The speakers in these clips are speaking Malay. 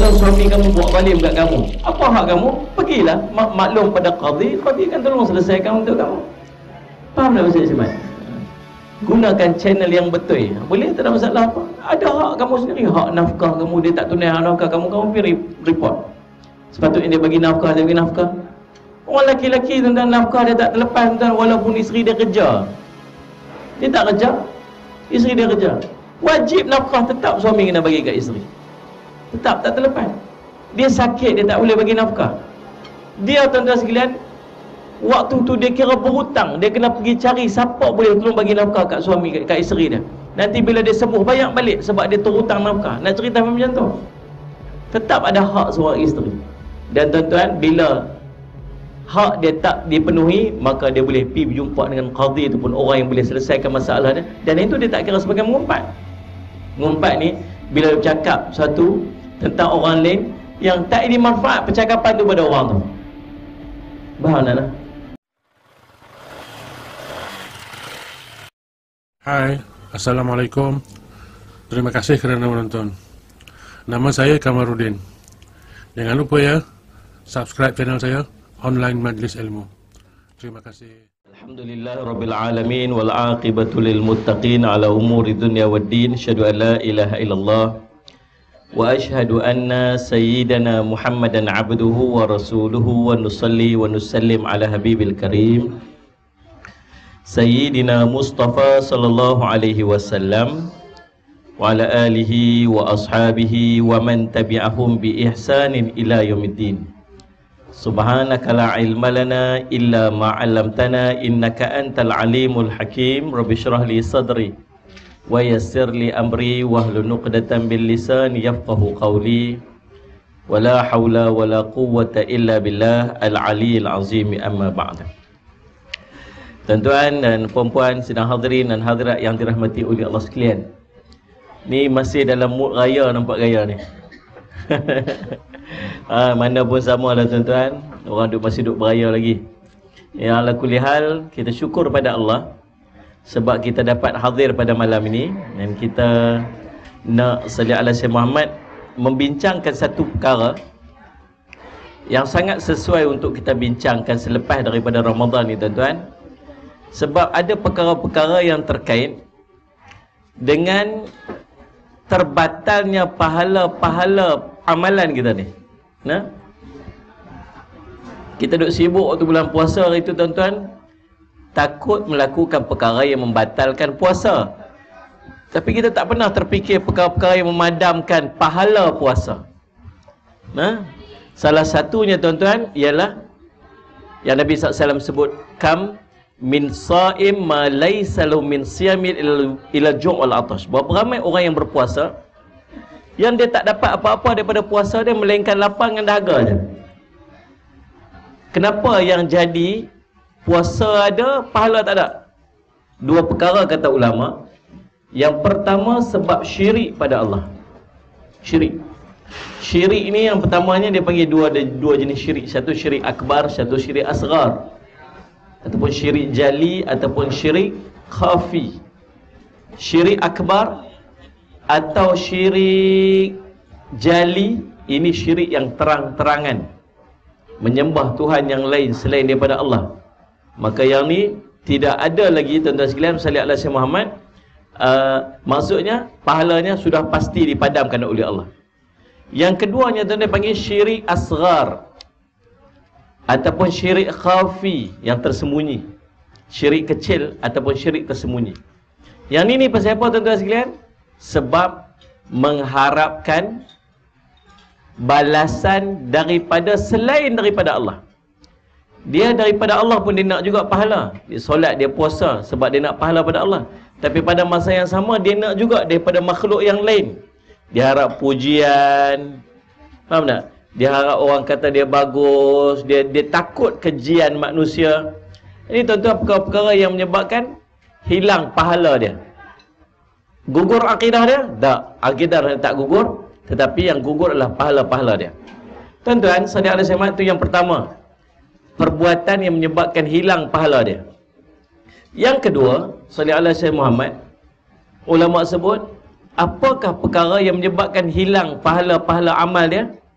Kalau suami kamu buat zalim kat kamu, apa hak kamu? Pergilah maklum pada qadhi akan tolong selesaikan untuk kamu. Faham tak Ustaz Ismail? Gunakan channel yang betul. Boleh, tak ada masalah apa. Ada hak kamu sendiri, hak nafkah kamu, dia tak tunai hak nafkah kamu pergi report. Sepatutnya dia bagi nafkah, dia bagi nafkah. Orang lelaki-lelaki tentang nafkah dia tak terlepas tentang, walaupun isteri dia kerja. Dia tak kerja, isteri dia kerja. Wajib nafkah tetap suami kena bagi kat isteri. Tetap tak terlepas. Dia sakit, dia tak boleh bagi nafkah. Dia tuan-tuan sekalian, waktu tu dia kira berhutang, dia kena pergi cari siapa boleh tolong bagi nafkah kat suami, kat isteri dia. Nanti bila dia sembuh bayar balik sebab dia terhutang nafkah. Nak cerita macam tu. Tetap ada hak seorang isteri. Dan tuan-tuan, bila hak dia tak dipenuhi, maka dia boleh pergi berjumpa dengan qadhi ataupun orang yang boleh selesaikan masalah dia. Dan itu dia tak kira sebagai mengumpat. Mengumpat ni bila bercakap satu tentang orang lain yang tak ada manfaat percakapan tu pada orang tu. Faham tak? Hai, Assalamualaikum. Terima kasih kerana menonton. Nama saya Kamarudin. Jangan lupa ya, subscribe channel saya Online Majlis Ilmu. Terima kasih. Alhamdulillah Rabbil Alamin wal aqibatu lil muttaqin ala umuri dunya waddin. Asyhadu an la ilaha illallah wa asyhadu anna sayyidana Muhammadan abduhu wa rasuluhu wa nusalli wa nusallim ala habibil karim Sayyidina Mustafa sallallahu alaihi wasallam wa ala alihi wa ashabihi wa man tabi'ahum bi ihsanin ila yaumiddin. Subhanaka la ilma lana illa ma 'allamtana innaka antal alimul hakim. Rabbi shrah li sadri wa yassir li amri wahlul 'uqdatam bil lisani yafqahu qawli. Wala haula wala quwwata illa billah al-'aliyyil 'azim. Amma ba'd. Tuan-tuan dan puan-puan sidang hadirin dan hadirat yang dirahmati oleh Allah sekalian. Ni masih dalam mood raya, nampak gaya ni. Mana pun sama lah tuan-tuan, orang masih duk beraya lagi. Ya, ala kulli hal, kita syukur pada Allah sebab kita dapat hadir pada malam ini. Dan kita nak salli ala Sayyidina Muhammad, membincangkan satu perkara yang sangat sesuai untuk kita bincangkan selepas daripada Ramadan ni tuan-tuan. Sebab ada perkara-perkara yang terkait dengan terbatalnya pahala-pahala amalan kita ni. Nah, kita duk sibuk waktu bulan puasa hari tu tuan-tuan, takut melakukan perkara yang membatalkan puasa. Tapi kita tak pernah terfikir perkara-perkara yang memadamkan pahala puasa. Nah, salah satunya tuan-tuan ialah yang Nabi SAW sebut, kam min sa'im ma laysa lahu min siyamil ila ju' wal atash. Berapa ramai orang yang berpuasa yang dia tak dapat apa-apa daripada puasa dia melainkan lapar dengan dahaga je. Kenapa yang jadi puasa ada, pahala tak ada? Dua perkara kata ulama. Yang pertama sebab syirik pada Allah. Syirik. Syirik ini yang pertamanya dia panggil dua jenis syirik. Satu syirik akbar, satu syirik asghar. Ataupun syirik jali ataupun syirik khafi. Syirik akbar atau syirik jali, ini syirik yang terang-terangan, menyembah Tuhan yang lain selain daripada Allah. Maka yang ni tidak ada lagi tuan-tuan sekalian salli ala Sayyidina Muhammad. Maksudnya pahalanya sudah pasti dipadamkan oleh Allah. Yang keduanya tuan-tuan panggil syirik asghar ataupun syirik khafi, yang tersembunyi. Syirik kecil ataupun syirik tersembunyi. Yang ni pasal apa tuan-tuan sekalian? Sebab mengharapkan balasan daripada selain daripada Allah. Dia daripada Allah pun dia nak juga pahala. Dia solat, dia puasa sebab dia nak pahala pada Allah. Tapi pada masa yang sama dia nak juga daripada makhluk yang lain. Dia harap pujian. Faham tak? Dia harap orang kata dia bagus. Dia takut kejian manusia. Ini tuan-tuan perkara-perkara yang menyebabkan hilang pahala dia. Gugur akidah dia? Tak. Akidah dia tak gugur, tetapi yang gugur adalah pahala-pahala dia. Tuan-tuan, salli ala Sayyidina itu yang pertama. Perbuatan yang menyebabkan hilang pahala dia. Yang kedua, salli ala Sayyidina Muhammad, ulama sebut, apakah perkara yang menyebabkan hilang pahala-pahala amal dia?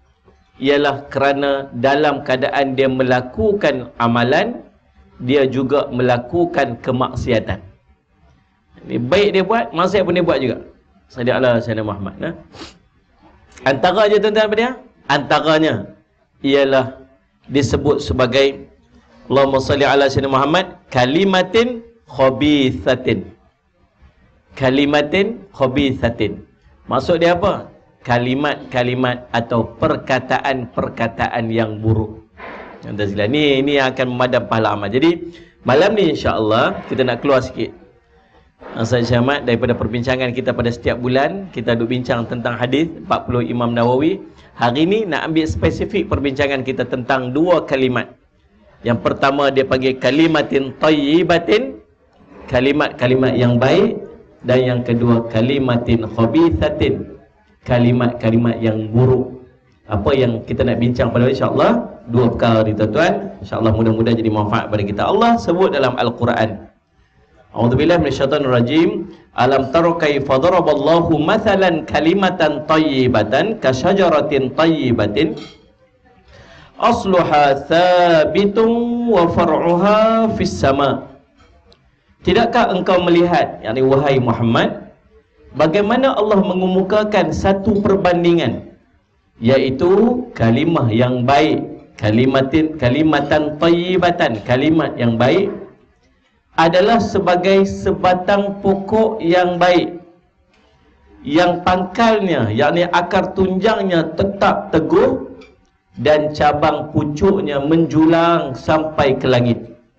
ialah kerana dalam keadaan dia melakukan amalan, dia juga melakukan kemaksiatan. Ini baik dia buat, maksiat pun dia buat juga. Sallallahu alaihi wasallam Muhammad. Antaranya tuan-tuan apa dia? Antaranya ialah disebut sebagai Allahumma salli ala sayyidina Muhammad kalimatin khabithatin. Kalimatin khabithatin. Maksud dia apa? Kalimat-kalimat atau perkataan-perkataan yang buruk. Ini yang akan memadam pahala amal. Jadi malam ni insya-Allah kita nak keluar sikit. Saya syamat daripada perbincangan kita pada setiap bulan, kita duk bincang tentang hadis 40 Imam Nawawi. Hari ni nak ambil spesifik perbincangan kita tentang dua kalimat. Yang pertama dia panggil kalimatin thayyibatin, kalimat-kalimat yang baik, dan yang kedua kalimatin khabithatin, kalimat-kalimat yang buruk. Apa yang kita nak bincang pada insya-Allah dua perkara ni tuan-tuan. Insya-Allah mudah-mudahan jadi manfaat pada kita. Allah sebut dalam Al-Quran. A'udzubillahi minasyaitonir rajim. Alam tara kaifa daraballahu mathalan kalimatan thayyibatan kasyajaratin thayyibatin asluha thabitun wa far'uha fis sama. Tidakkah engkau melihat, yakni wahai Muhammad, bagaimana Allah mengemukakan satu perbandingan, iaitu kalimah yang baik, kalimatan thayyibatan, kalimat yang baik adalah sebagai sebatang pokok yang baik, yang pangkalnya, yakni akar tunjangnya tetap teguh dan cabang pucuknya menjulang sampai ke langit.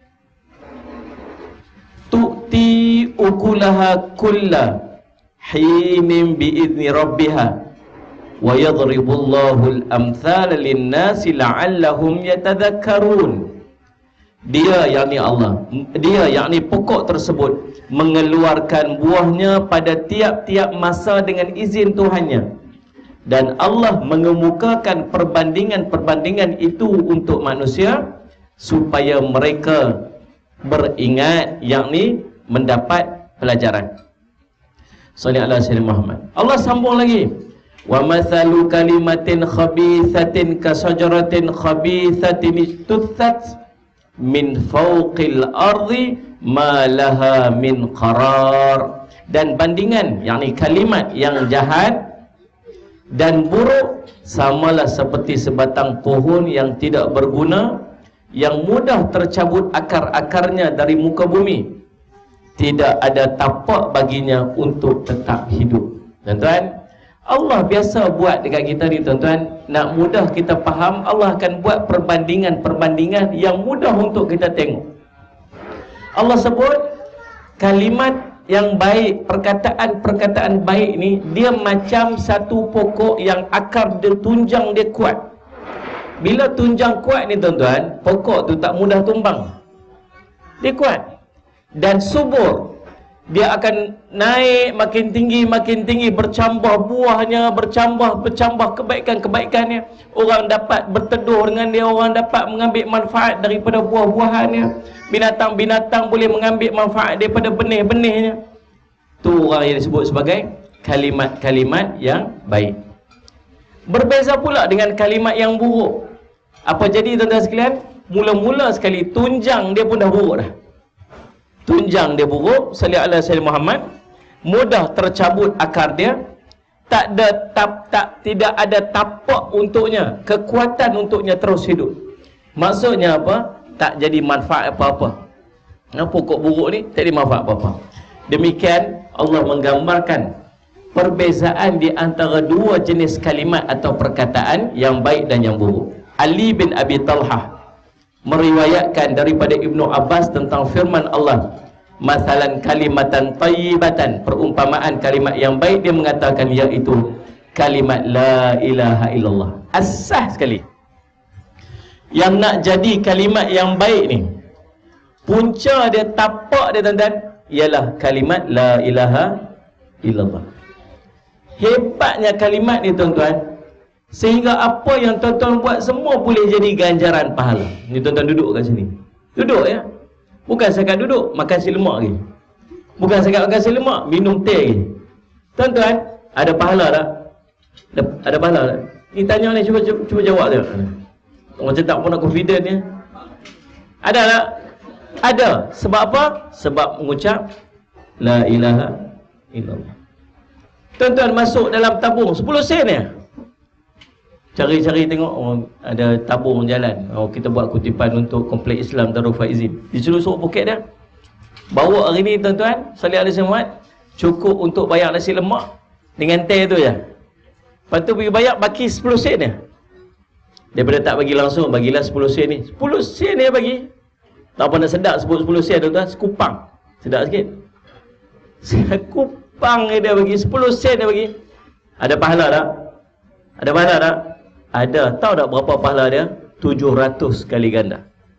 Tu'ti ukulaha kulla hinin bi'izni rabbiha wa yadribullahu al-amthala lin-nasi la'allahum yatadhakkarun. Dia yakni Allah, dia yakni pokok tersebut mengeluarkan buahnya pada tiap-tiap masa dengan izin Tuhannya, dan Allah mengemukakan perbandingan-perbandingan itu untuk manusia supaya mereka beringat, yakni mendapat pelajaran. Sallallahu alaihi wasallam. Allah sambung lagi, wa mathalu kalimatin khabithatin kasajaratin khabithatin istuthat min fawqil ardi ma laha min qarar. Dan bandingan, yakni kalimat yang jahat dan buruk samalah seperti sebatang pohon yang tidak berguna, yang mudah tercabut akar-akarnya dari muka bumi, tidak ada tapak baginya untuk tetap hidup. Tuan-tuan, Allah biasa buat dekat kita ni tuan-tuan, nak mudah kita faham, Allah akan buat perbandingan-perbandingan yang mudah untuk kita tengok. Allah sebut kalimat yang baik, perkataan-perkataan baik ni, dia macam satu pokok yang akar dia tunjang dia kuat. Bila tunjang kuat ni tuan-tuan, pokok tu tak mudah tumbang. Dia kuat dan subur. Dia akan naik makin tinggi, bercambah buahnya, bercambah kebaikan-kebaikannya. Orang dapat berteduh dengan dia, orang dapat mengambil manfaat daripada buah-buahannya. Binatang-binatang boleh mengambil manfaat daripada benih-benihnya. Tu orang yang disebut sebagai kalimat-kalimat yang baik. Berbeza pula dengan kalimat yang buruk. Apa jadi tuan-tuan sekalian? Mula-mula sekali tunjang dia pun dah buruk dah. Tunjang dia buruk, sallallahu alaihi wasallam Muhammad, mudah tercabut akar dia, tidak ada tapak untuknya, kekuatan untuknya terus hidup. Maksudnya apa? Tak jadi manfaat apa-apa. Pokok buruk ni tak ada manfaat apa-apa. Demikian Allah menggambarkan perbezaan di antara dua jenis kalimat atau perkataan yang baik dan yang buruk. Ali bin Abi Talhah meriwayatkan daripada Ibnu Abbas tentang firman Allah, masalan kalimatan tayyibatan, perumpamaan kalimat yang baik, dia mengatakan iaitu kalimat la ilaha illallah. Asah sekali. Yang nak jadi kalimat yang baik ni, punca dia, tapak dia tuan-tuan, ialah kalimat la ilaha illallah. Hebatnya kalimat ni tuan-tuan, sehingga apa yang tuan-tuan buat semua boleh jadi ganjaran pahala. Ni tuan-tuan duduk kat sini. Duduk ya. Bukan sekat duduk, makan si lemak lagi. Bukan sekat makan si lemak, minum teh lagi. Tuan-tuan, ada pahala tak? Ada pahala tak? Ni tanya ni, cuba jawab dia. Macam tak pernah confident ni. Ada tak? Ada. Sebab apa? Sebab mengucap la ilaha illallah. Tuan-tuan masuk dalam tabung 10 sen ya. Cari-cari tengok, oh, ada tabung jalan. Oh, kita buat kutipan untuk Kompleks Islam Darul Faizin. Diselusuk poket dia. Bawa hari ni tuan-tuan, salih alaihi Muhammad, cukup untuk bayar nasi lemak dengan teh tu je. Lepas tu pergi bayar, baki 10 sen dia. Daripada tak bagi langsung, bagilah 10 sen ni. 10 sen dia bagi. Tak pernah sedap sebut 10 sen tuan-tuan, sekupang. Sedap sikit. Sekupang dia bagi, 10 sen dia bagi. Ada pahala tak? Ada pahala tak? Ada. Tahu tak berapa pahala dia? 700 kali ganda.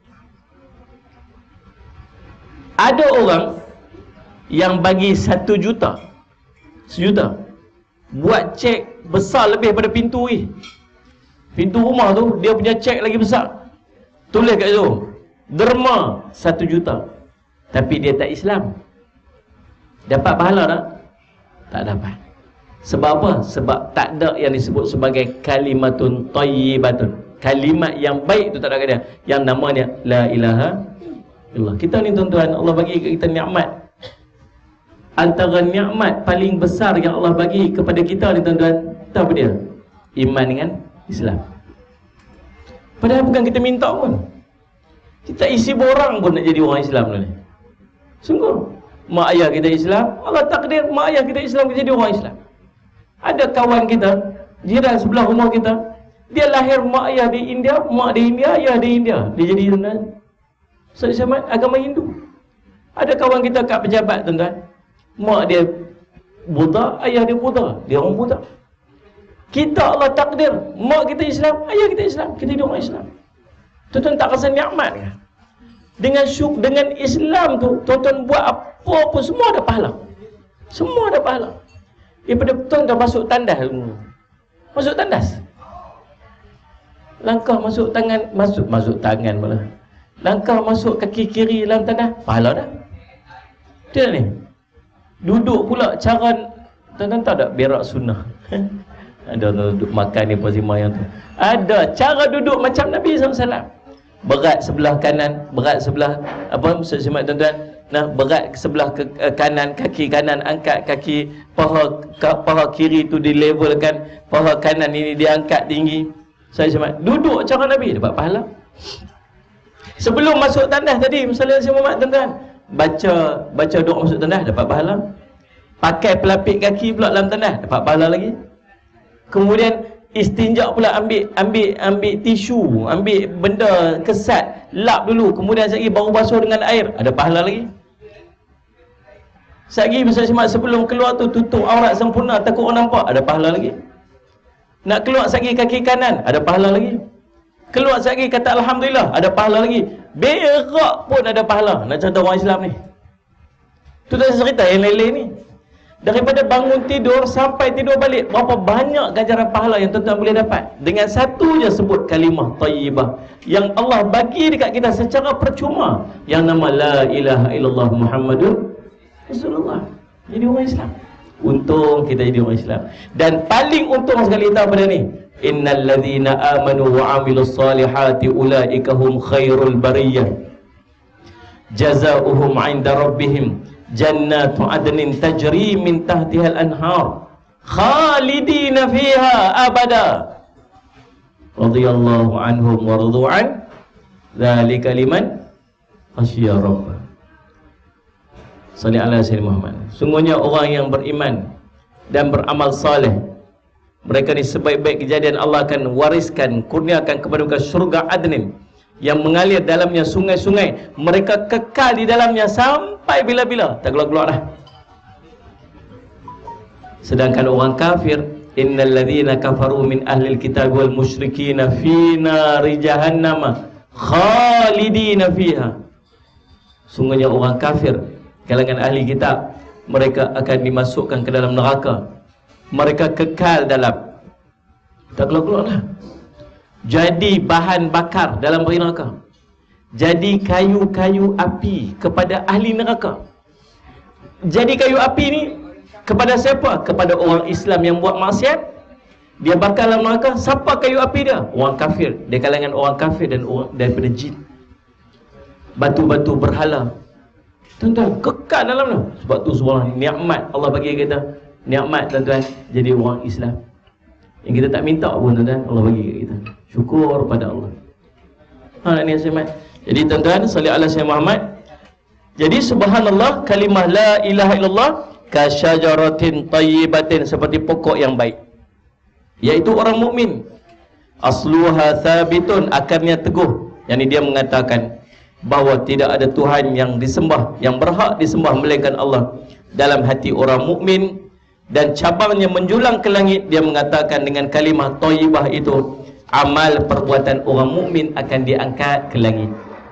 Ada orang yang bagi 1 juta. 1 juta. Buat cek besar lebih pada pintu ni. Pintu rumah tu, dia punya cek lagi besar. Tulis kat situ, derma 1 juta. Tapi dia tak Islam. Dapat pahala tak? Tak dapat. Sebab apa? Sebab tak ada yang disebut sebagai kalimatun thayyibatun. Kalimat yang baik tu tak ada kat dia. Yang namanya la ilaha illallah. Kita ni tuan-tuan, Allah bagi kita nikmat. Antara nikmat paling besar yang Allah bagi kepada kita ni tuan-tuan, tahu apa dia? Iman dengan Islam. Padahal bukan kita minta pun. Kita isi borang pun nak jadi orang Islam ni. Sungguh. Mak ayah kita Islam, Allah takdir mak ayah kita Islam, kita jadi orang Islam. Ada kawan kita, jiran sebelah rumah kita, dia lahir mak ayah di India, mak di India, ayah di India. Dia jadi tuan-tuan, agama Hindu. Ada kawan kita kat pejabat tuan-tuan, mak dia Buddha, ayah dia Buddha, dia orang Buddha. Kita Allah takdir, mak kita Islam, ayah kita Islam, kita jadi orang Islam. Tuan-tuan tak rasa nikmat ke? Dengan Islam tu, tuan-tuan buat apa pun semua ada pahala. Semua ada pahala. Daripada tuan-tuan masuk tandas. Masuk tandas. Langkah masuk tangan malah. Langkah masuk kaki kiri dalam tandas, pahala dah. Dia ni. Duduk pula cara, tuan-tuan tahu tak berak sunnah? Ada duduk makan ni Pozimah yang tu. Ada cara duduk macam Nabi SAW. Berat sebelah kanan, berat sebelah apa semak tuan-tuan. Nah, berat sebelah kanan, kaki kanan angkat, kaki paha kiri tu dilevelkan, paha kanan ini diangkat tinggi. Saya semak duduk cara Nabi, dapat pahala. Sebelum masuk tandas tadi, misalnya saya Muhammad tuan-tuan, baca doa masuk tandas dapat pahala. Pakai pelapik kaki pula dalam tandas dapat pahala lagi. Kemudian istinja pula, ambil tisu, ambil benda kesat, lap dulu, kemudian sekali baru basuh dengan air, ada pahala lagi. Sekali misalnya sebelum keluar tu tutup aurat sempurna, takut orang nampak, ada pahala lagi. Nak keluar sekali kaki kanan, ada pahala lagi. Keluar sekali kata alhamdulillah, ada pahala lagi. Berak pun ada pahala. Nak cerita orang Islam ni. Tu dah cerita yang lain-lain ni. Daripada bangun tidur sampai tidur balik, berapa banyak ganjaran pahala yang tuan-tuan boleh dapat dengan satu je sebut kalimah thayyibah yang Allah bagi dekat kita secara percuma, yang nama la ilaha illallah Muhammadur Rasulullah. Jadi orang Islam. Untung kita jadi orang Islam. Dan paling untung sekali tahu pada ni, innal ladzina amanu wa amilus solihati ulaika hum khairul bariyah jazaohum 'inda rabbihim jannatu adnin tajri min tahtihal anhar khalidina fiha abada radhiyallahu anhum wa radu'an dzalika liman khasyiya rabbah. Salli ala sayyidina Muhammad. Sungguhnya orang yang beriman dan beramal saleh, mereka ni sebaik-baik kejadian Allah akan wariskan, kurniakan kepada mereka syurga adnin yang mengalir dalamnya sungai-sungai, mereka kekal di dalamnya sampai bila-bila, tak keluar-keluar dah. Sedangkan orang kafir, innal ladzina kafaru min ahlil kitab wal musyrikin fi nari jahannam khalidina fiha. Sungguhnya orang kafir, kalangan ahli kitab, mereka akan dimasukkan ke dalam neraka, mereka kekal dalam, tak keluar-keluar dah. Jadi bahan bakar dalam neraka, jadi kayu-kayu api kepada ahli neraka. Jadi kayu api ni kepada siapa? Kepada orang Islam yang buat maksiat, Dia bakar dalam neraka. Siapa kayu api dia? Orang kafir. Dia kalangan orang kafir dan orang daripada jin. Batu-batu berhala. Tuan-tuan, kekal dalam tu. Sebab tu subhanallah, nikmat Allah bagi kita. Nikmat tuan-tuan, jadi orang Islam. Yang kita tak minta pun tuan-tuan, Allah bagi kat kita. Syukur pada Allah. Ni Sayyid. Jadi tuan-tuan, salli ala Sayyid Muhammad. Jadi subhanallah, kalimah la ilaha illallah ka syajaratin tayyibatin, seperti pokok yang baik, iaitu orang mukmin. Asluha thabitun, akarnya teguh. Yang ini dia mengatakan bahawa tidak ada Tuhan yang disembah, yang berhak disembah melainkan Allah dalam hati orang mukmin, dan cabangnya menjulang ke langit. Dia mengatakan dengan kalimah thayyibah itu, amal perbuatan orang mukmin akan diangkat ke langit.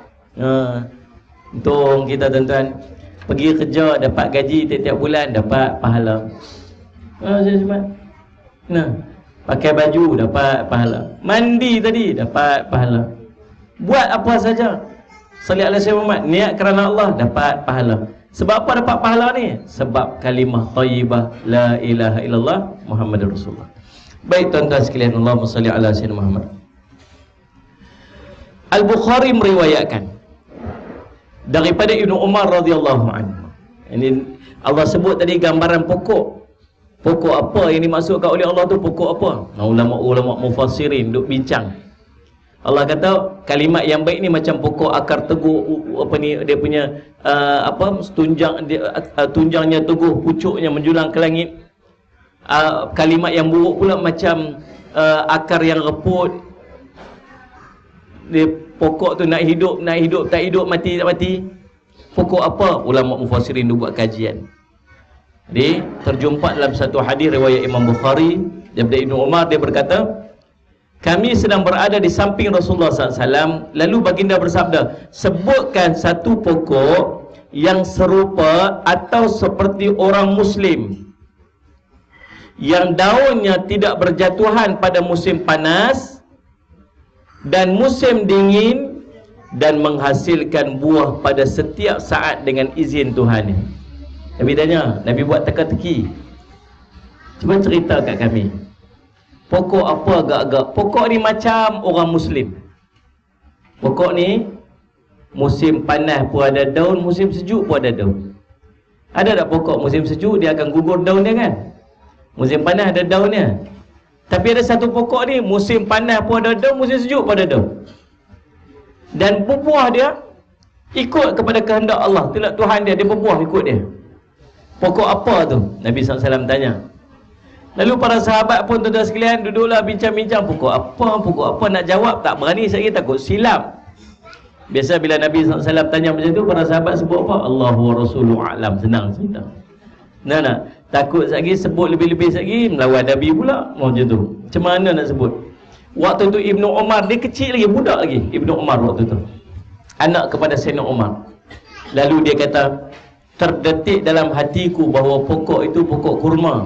Untung kita tuan-tuan, pergi kerja dapat gaji tiap-tiap bulan, dapat pahala. Pakai baju dapat pahala, mandi tadi dapat pahala, buat apa saja salli ala Sayyidina Muhammad, niat kerana Allah, dapat pahala. Sebab apa dapat pahala ni? Sebab kalimah thayyibah la ilaha illallah Muhammadur Rasulullah. Baik tuan-tuan sekalian, Allahumma salli ala Sayyidina Muhammad. Al-Bukhari meriwayatkan daripada Ibnu Umar radhiyallahu anhu. Ini Allah sebut tadi gambaran pokok. Pokok apa yang dimaksudkan oleh Allah tu, pokok apa? Ulama-ulama mufassirin duk bincang. Allah kata kalimat yang baik ni macam pokok akar teguh, apa ni dia punya tunjangnya teguh, pucuknya menjulang ke langit. Kalimat yang buruk pula macam akar yang reput. Dia pokok tu nak hidup, tak hidup, mati, tak mati. Pokok apa? Ulama mufassirin buat kajian. Jadi terjumpa dalam satu hadis riwayat Imam Bukhari daripada Ibnu Umar, dia berkata, kami sedang berada di samping Rasulullah SAW, lalu baginda bersabda, sebutkan satu pokok yang serupa atau seperti orang Muslim, yang daunnya tidak berjatuhan pada musim panas dan musim dingin, dan menghasilkan buah pada setiap saat dengan izin Tuhan. Nabi tanya, Nabi buat teka-teki, cuba cerita kat kami, pokok apa agak-agak? Pokok ni macam orang Muslim. Pokok ni musim panas pun ada daun, musim sejuk pun ada daun. Ada tak pokok musim sejuk dia akan gugur daun dia kan? Musim panas ada daunnya. Tapi ada satu pokok ni musim panas pun ada daun, musim sejuk pun ada daun. Dan berbuah dia ikut kepada kehendak Allah. Itulah Tuhan dia, dia berbuah ikut dia. Pokok apa tu? Nabi SAW tanya. Lalu para sahabat pun tuan-tuan sekalian duduklah bincang-bincang, pokok apa nak jawab, tak berani sekali, takut silap. Biasa bila Nabi SAW tanya macam tu, para sahabat sebut apa? Allahu wa Rasuluhu a'lam, senang cerita. Nah, takut sekali sebut lebih-lebih sekali, melawan Nabi pula, macam tu. Macam mana nak sebut? Waktu tu Ibnu Umar, dia kecil lagi, budak lagi Ibnu Umar waktu tu, anak kepada Sayyidina Umar. Lalu dia kata, terdetik dalam hatiku bahawa pokok itu pokok kurma,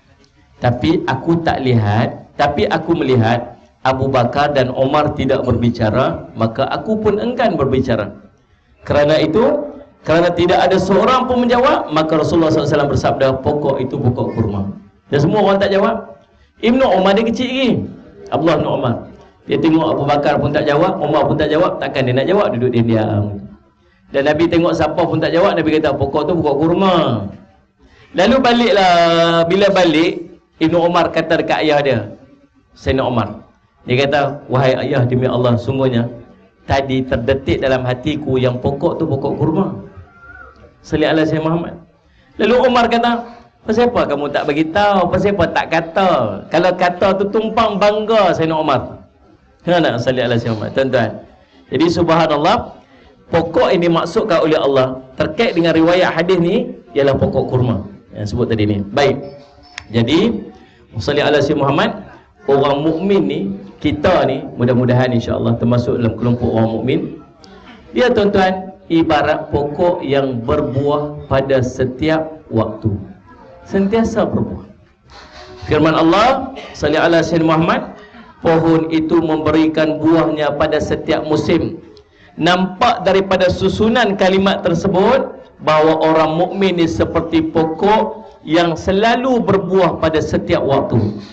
tapi aku tak lihat, tapi aku melihat Abu Bakar dan Umar tidak berbicara, maka aku pun enggan berbicara. Kerana itu, kerana tidak ada seorang pun menjawab, maka Rasulullah SAW bersabda, pokok itu pokok kurma. Dan semua orang tak jawab. Ibnu Umar dia kecil lagi, Abdullah bin Umar. Dia tengok Abu Bakar pun tak jawab, Umar pun tak jawab, takkan dia nak jawab, duduk diam-diam. Dan Nabi tengok siapa pun tak jawab, Nabi kata pokok tu pokok kurma. Lalu baliklah, bila balik, Ibnu Umar kata dekat ayah dia, Sayyidina Umar, dia kata, wahai ayah, demi Allah, sungguhnya tadi terdetik dalam hatiku yang pokok tu pokok kurma. Salli ala Sayyidina Muhammad. Lalu Umar kata, pasal apa kamu tak bagi tahu? Pasal apa tak kata? Kalau kata tu tumpang bangga Sayyidina Umar. Kenapa? Salli ala Sayyidina Muhammad. Tuan-tuan, jadi subhanallah, pokok ini dimaksudkan oleh Allah terkait dengan riwayat hadis ni ialah pokok kurma yang sebut tadi ni. Baik. Jadi salli ala Sayyidina Muhammad, orang mukmin ni, kita ni mudah-mudahan insya-Allah termasuk dalam kelompok orang mukmin. Dia tuan-tuan ibarat pokok yang berbuah pada setiap waktu. Sentiasa berbuah. Firman Allah, salli ala Sayyidina Muhammad, pohon itu memberikan buahnya pada setiap musim. Nampak daripada susunan kalimat tersebut bahawa orang mukmin ni seperti pokok yang selalu berbuah pada setiap waktu.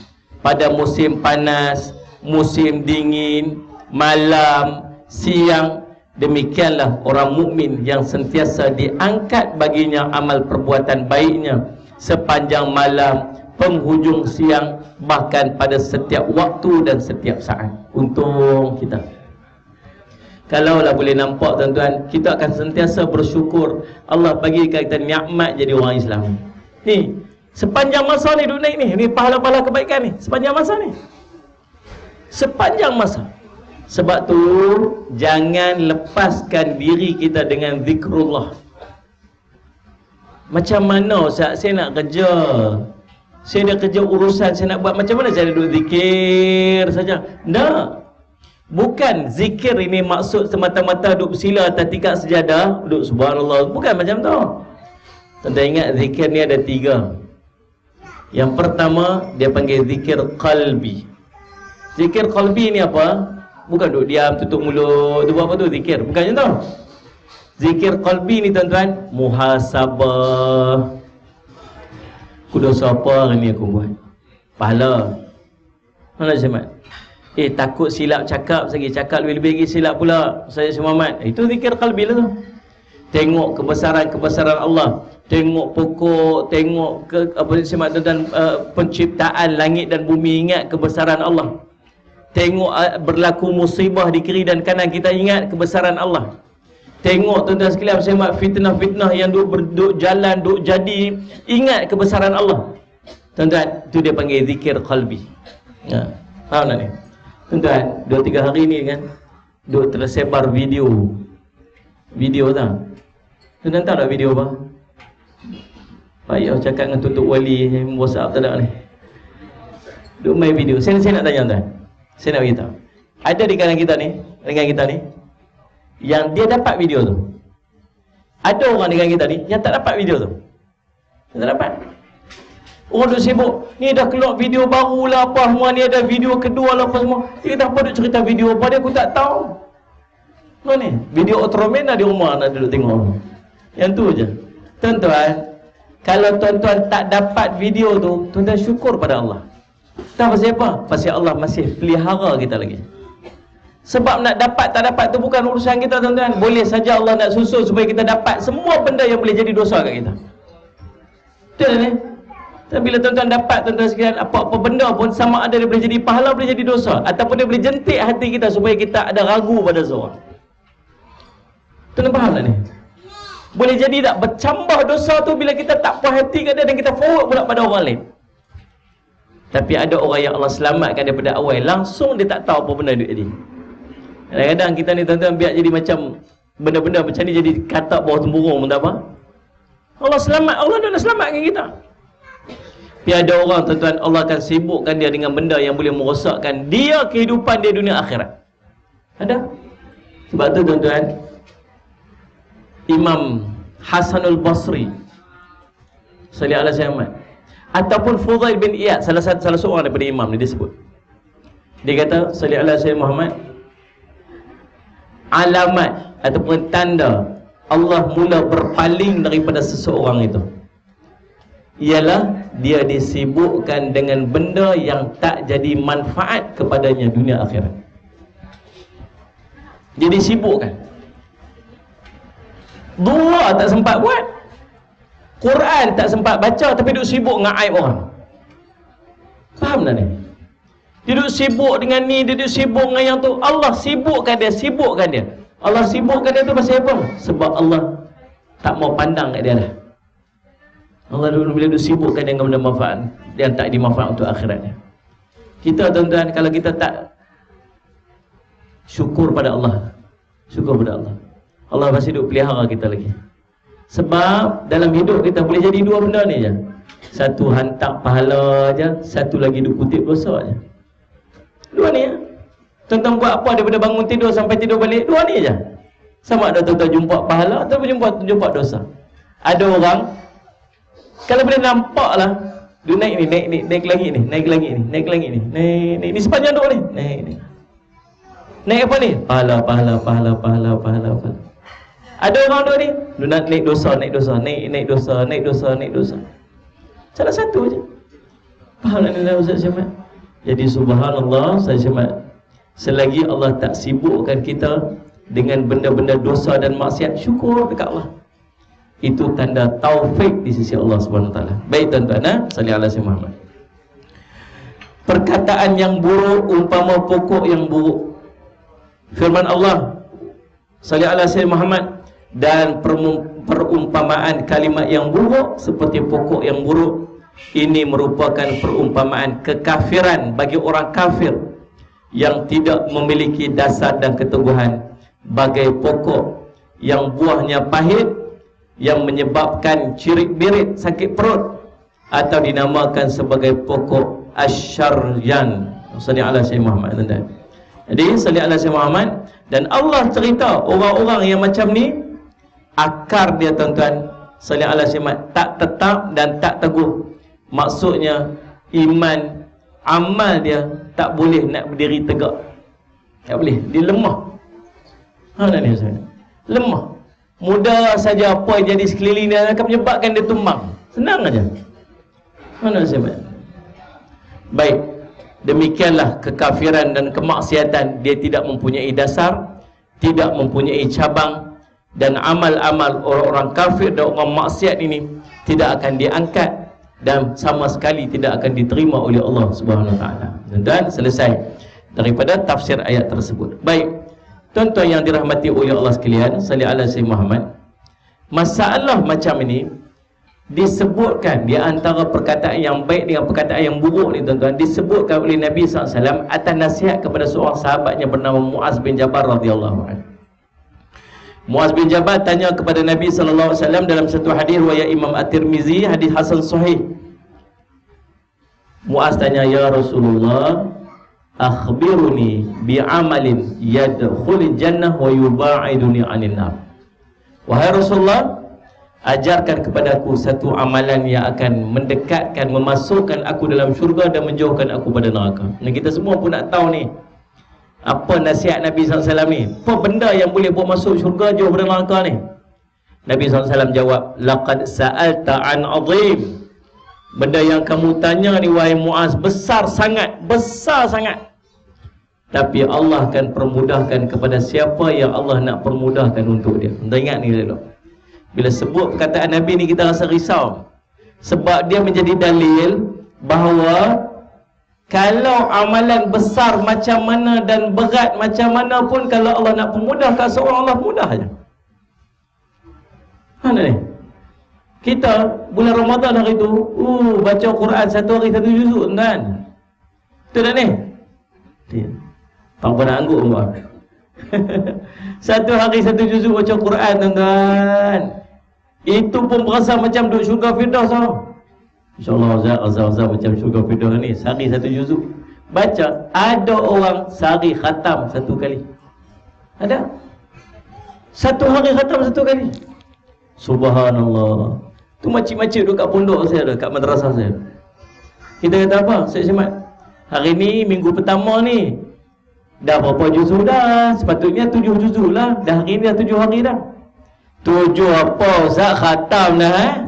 pada musim panas, musim dingin, malam, siang. Demikianlah orang mukmin yang sentiasa diangkat baginya amal perbuatan baiknya sepanjang malam, penghujung siang, bahkan pada setiap waktu dan setiap saat. Untung kita. Kalaulah boleh nampak tuan-tuan, kita akan sentiasa bersyukur Allah bagi kita nikmat jadi orang Islam. Ni, sepanjang masa ni duduk naik ni pahala-pahala kebaikan ni, sepanjang masa ni. Sepanjang masa. Sebab tu jangan lepaskan diri kita dengan zikrullah. Macam mana Ustaz, saya nak kerja, saya dah kerja urusan, saya nak buat, macam mana saya duduk zikir saja? Tak. Bukan zikir ini maksud semata-mata duduk bersila atas tikar sejadah, duduk subhanallah. Bukan macam tu. Tuan-tuan ingat zikir ni ada 3. Yang pertama dia panggil zikir qalbi. Zikir qalbi ni apa? Bukan duduk diam, tutup mulut, tu buat apa tu? Zikir. Bukan macam tu. Zikir qalbi ni tuan-tuan, muhasabah. Aku dosa apa hari ni aku buat? Pahala. Mana Syed? Takut silap cakap, lagi cakap lebih-lebih lagi silap pula. Saya Muhammad. Itu zikir qalbi lah tu. Tengok kebesaran-kebesaran Allah. Tengok pokok, tengok tuan-tuan, penciptaan langit dan bumi, ingat kebesaran Allah. Tengok berlaku musibah di kiri dan kanan, kita ingat kebesaran Allah. Tengok tuan-tuan sekalian, fitnah-fitnah yang duk jalan, duk jadi, ingat kebesaran Allah. Tuan-tuan, itu dia panggil zikir qalbi. Faham tak ni? Tuan-tuan, 2-3 hari ni kan duk tersebar video tak? Tuan-tuan tahu tak video apa? Payah cakap dengan tutup wali WhatsApp tak ada ni. Duk main video. Saya nak tanya tuan. Saya nak beritahu, ada di kalangan kita ni yang dia dapat video tu. Ada orang di kalangan kita ni yang tak dapat video tu. Dia tak dapat. Orang duk sibuk, ni dah keluar video baru lah apa semua, ni ada video kedua lah apa semua. Dia kata apa duk cerita video apa, dia aku tak tahu. Mana ni? Video Ultraman dah di rumah nak duduk tengok. Yang tu je. Tuan-tuan, kalau tuan-tuan tak dapat video tu, tuan-tuan syukur pada Allah. Tahu pasal apa? Pasal Allah masih pelihara kita lagi. Sebab nak dapat tak dapat tu bukan urusan kita tuan-tuan. Boleh saja Allah nak susun supaya kita dapat semua benda yang boleh jadi dosa kat kita. Betul ni? Tapi bila tuan-tuan dapat tuan-tuan sekalian, apa-apa benda pun sama ada dia boleh jadi pahala, boleh jadi dosa, ataupun dia boleh jentik hati kita supaya kita ada ragu pada seorang. Tuan-tuan faham tak ni? Boleh jadi tak bercambah dosa tu bila kita tak puas hati kat dia dan kita forward pula pada orang lain. Tapi ada orang yang Allah selamatkan daripada awal, langsung dia tak tahu apa benda dia jadi. Kadang-kadang kita ni tuan-tuan biar jadi macam benda-benda macam ni jadi katak bawah temburung pun tak apa. Allah selamat, Allah dah selamatkan kita. Tapi ada orang tuan-tuan, Allah akan sibukkan dia dengan benda yang boleh merosakkan dia kehidupan dia dunia akhirat. Ada. Sebab tu tuan-tuan, Imam Hasanul Basri sallallahu alaihi wasallam ataupun Fudail bin Iyad, salah seorang daripada imam ni dia sebut. Dia kata sallallahu alaihi wasallam Muhammad, alamat ataupun tanda Allah mula berpaling daripada seseorang itu ialah dia disibukkan dengan benda yang tak jadi manfaat kepadanya dunia akhirat. Dia disibukkan. Dua tak sempat buat, Quran tak sempat baca, tapi duduk sibuk dengan aib orang. Faham tak ni? Dia duduk sibuk dengan ni, dia duduk sibuk dengan yang tu. Allah sibukkan dia. Allah sibukkan dia tu pasal apa? Sebab Allah tak mau pandang kat dia dah. Allah bila duduk sibukkan dia dengan benda manfaat yang tak dimanfaat untuk akhiratnya. Kita tuan-tuan, kalau kita tak syukur pada Allah, Allah pasti duduk pelihara kita lagi. Sebab dalam hidup kita boleh jadi dua benda ni je. Satu hantar pahala je, satu lagi duk kutip dosa je. Dua ni je. Tuan-tuan buat apa daripada bangun tidur sampai tidur balik, dua ni je. Sama ada tuan-tuan jumpa pahala atau jumpa dosa. Ada orang kalau boleh nampak lah, dia naik lagi ni, sepanjang duk ni, naik apa ni? Pahala. Ada orang duk ni, dia nak naik dosa. Salah satu je. Faham tak ni Ustaz Syamad? Jadi subhanallah, saya cermat, selagi Allah tak sibukkan kita dengan benda-benda dosa dan maksiat, syukur dekat Allah. Itu tanda taufik di sisi Allah Subhanahu Wa Taala. Baik tuan-tuan, salli ala sayyidina Muhammad. Perkataan yang buruk umpama pokok yang buruk. Firman Allah, salli ala sayyidina Muhammad, dan perumpamaan kalimat yang buruk seperti pokok yang buruk. Ini merupakan perumpamaan kekafiran bagi orang kafir yang tidak memiliki dasar dan keteguhan, bagai pokok yang buahnya pahit, yang menyebabkan cirit-birit, sakit perut, atau dinamakan sebagai pokok asyaryan. Salli ala sayyidina Muhammad. Jadi salli ala sayyidina Muhammad. Dan Allah cerita orang-orang yang macam ni, akar dia tuan-tuan, salli ala sayyidina Muhammad, tak tetap dan tak teguh. Maksudnya iman, amal dia tak boleh nak berdiri tegak. Tak boleh, dia lemah. Lemah. Mudah saja apa yang jadi sekeliling dia akan menyebabkan dia tumbang. Senang aja. Baik, demikianlah kekafiran dan kemaksiatan. Dia tidak mempunyai dasar, tidak mempunyai cabang, dan amal-amal orang-orang kafir dan orang maksiat ini tidak akan diangkat dan sama sekali tidak akan diterima oleh Allah Subhanahu Wa Taala. Dan selesai daripada tafsir ayat tersebut. Baik, tuan-tuan yang dirahmati oleh Allah sekalian, salli ala sayyidina Muhammad. Masalah macam ini disebutkan di antara perkataan yang baik dengan perkataan yang buruk ni tuan-tuan, disebutkan oleh Nabi SAW atas nasihat kepada seorang sahabatnya bernama Muaz bin Jabal radhiyallahu anhu. Muaz bin Jabal tanya kepada Nabi SAW dalam satu hadis riwayat Imam At-Tirmizi, hadis hasan sahih. Muaz tanya, ya Rasulullah, akhbiruni bi'amalin yadkhulul jannah wa yuba'iduni 'anil nar. Wahai Rasulullah, ajarkan kepadaku satu amalan yang akan mendekatkan, memasukkan aku dalam syurga dan menjauhkan aku pada neraka. Nah, kita semua pun nak tahu ni, apa nasihat Nabi SAW ni? Apa benda yang boleh buat masuk syurga, jauh pada neraka ni? Nabi SAW jawab, laqad sa'alta an 'azim. Benda yang kamu tanya ni wahai Muaz besar sangat, besar sangat. Tapi Allah akan permudahkan kepada siapa yang Allah nak permudahkan untuk dia. Anda ingat ni dulu. Bila sebut perkataan Nabi ni kita rasa risau. Sebab dia menjadi dalil bahawa kalau amalan besar macam mana dan berat macam mana pun, kalau Allah nak pemudahkan seorang, Allah mudah aja. Mana ni? Kita bulan Ramadan hari tu, baca Quran satu hari satu juzuk kan? Betul tak ni? Dia tak pernah angguk pun. Satu hari satu juzuk baca Quran tuan-tuan. Itu pun berasa macam duduk syurga Firdaus tau. InsyaAllah Azhar macam syurga Firdaus ni, sehari satu juzuk baca. Ada orang sehari khatam satu kali. Ada satu hari khatam satu kali. Subhanallah. Tu makcik-makcik duduk kat pondok saya, kat madrasah saya. Kita kata apa? Saya semat, hari ni minggu pertama ni dah berapa juzuk dah? Sepatutnya 7 juzuk lah. Dah hari ni dah 7 hari dah. 7 apa Ustaz? Khatam dah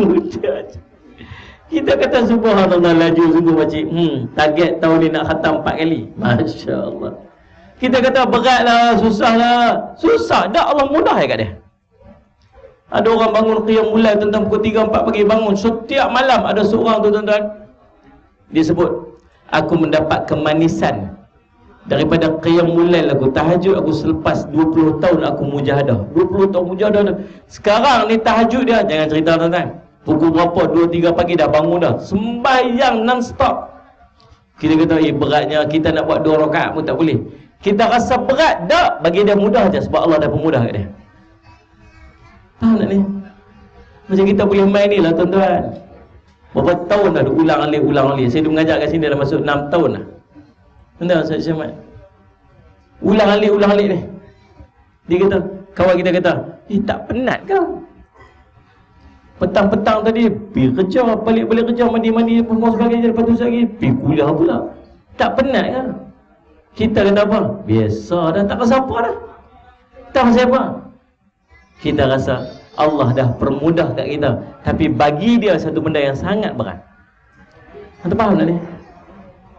Kita kata subhanallah, laju sungguh makcik. Target tahun ni nak khatam 4 kali. Masya Allah. Kita kata berat lah, susah lah. Susah dah, Allah mudah kat dia. Ada orang bangun qiyam mulai tentang pukul 3-4 pagi bangun. Setiap malam ada seorang tu tuan-tuan, dia sebut, aku mendapat kemanisan daripada qiyam mulai aku tahajud aku selepas 20 tahun aku mujahadah. 20 tahun mujahadah. Sekarang ni tahajud dia, jangan cerita tuan-tuan, pukul berapa, 2-3 pagi dah bangun dah, sembahyang non-stop. Kita kata, beratnya, kita nak buat 2 rakaat pun tak boleh. Kita rasa berat, tak, bagi dia mudah je sebab Allah dah pemudah kat dia. Tahu tak ni? Macam kita boleh main ni lah tuan-tuan. Berapa tahun dah ulang alik. Saya dah mengajar kat sini dah masuk 6 tahun dah. Tuan-tuan, saya Syamad, ulang alik ni. Dia kata, kawan kita kata, tak penat kau? Petang-petang tadi pergi kerja, balik kerja, mandi semua sebagainya, lepas tu lagi pergi kuliah pula. Tak penat kan? Kita kata apa? Biasa dah, tak rasa apa dah. Tak rasa apa. Kita rasa Allah dah permudah kat kita, tapi bagi dia satu benda yang sangat berat. Anda faham tak ni?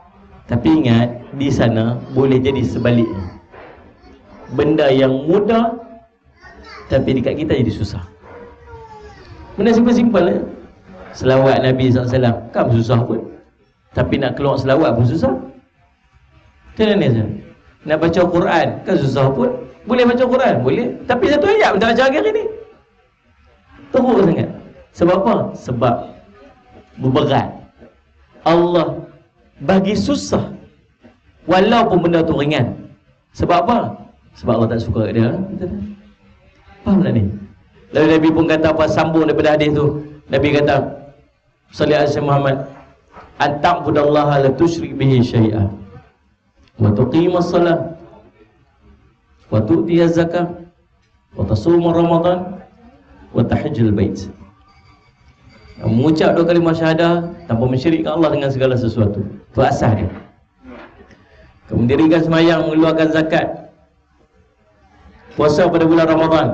Tapi ingat, di sana boleh jadi sebaliknya. Benda yang mudah, tapi dekat kita jadi susah. Benda simple-simple lah. Selawat Nabi SAW kan susah pun, tapi nak keluar selawat pun susah. Macam mana ni? Nak baca Quran kan susah pun. Boleh baca Quran? Boleh. Tapi satu ayat pun tak baca hari ni. Teruk sangat. Sebab apa? Sebab berat. Allah bagi susah walaupun benda tu ringan. Sebab apa? Sebab Allah tak suka kat dia. Faham tak ni? Lalu Nabi pun kata apa, sambung daripada hadis tu. Nabi kata, sallallahu alaihi Muhammad, anta'budallaha la tusyrik bihi syai'an wa tuqimas salat wa tu'tiyaz zakah wa tasuma ramadan wa tahajjul bait. Mengucap 2 kalimah syahadah tanpa mensyirikkan Allah dengan segala sesuatu. Itu asas dia. Mendirikan sembahyang, mengeluarkan zakat, puasa pada bulan Ramadan,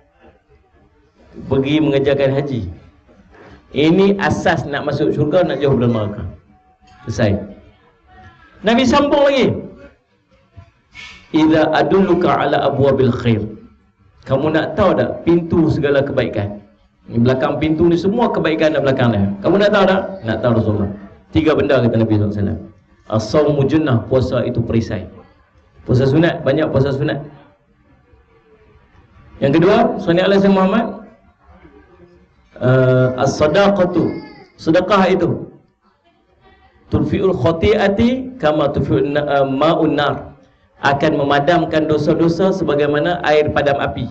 pergi mengerjakan haji. Ini asas nak masuk syurga, nak jauh dari neraka. Selesai. Nabi sambung lagi, idza adulluka ala abwabil khair. Kamu nak tahu tak pintu segala kebaikan? Di belakang pintu ni semua kebaikan ada belakang dia. Kamu nak tahu tak? Nak tahu Rasulullah. 3 benda kata Nabi SAW. As-sawmu junnah, puasa itu perisai. Puasa sunat, banyak puasa sunat. Yang kedua, sunnah Allah Muhammad, as-sadaqatu, sedekah itu tudfi'ul khati'ati kama tudfi'ul ma'un nar, akan memadamkan dosa-dosa sebagaimana air padam api.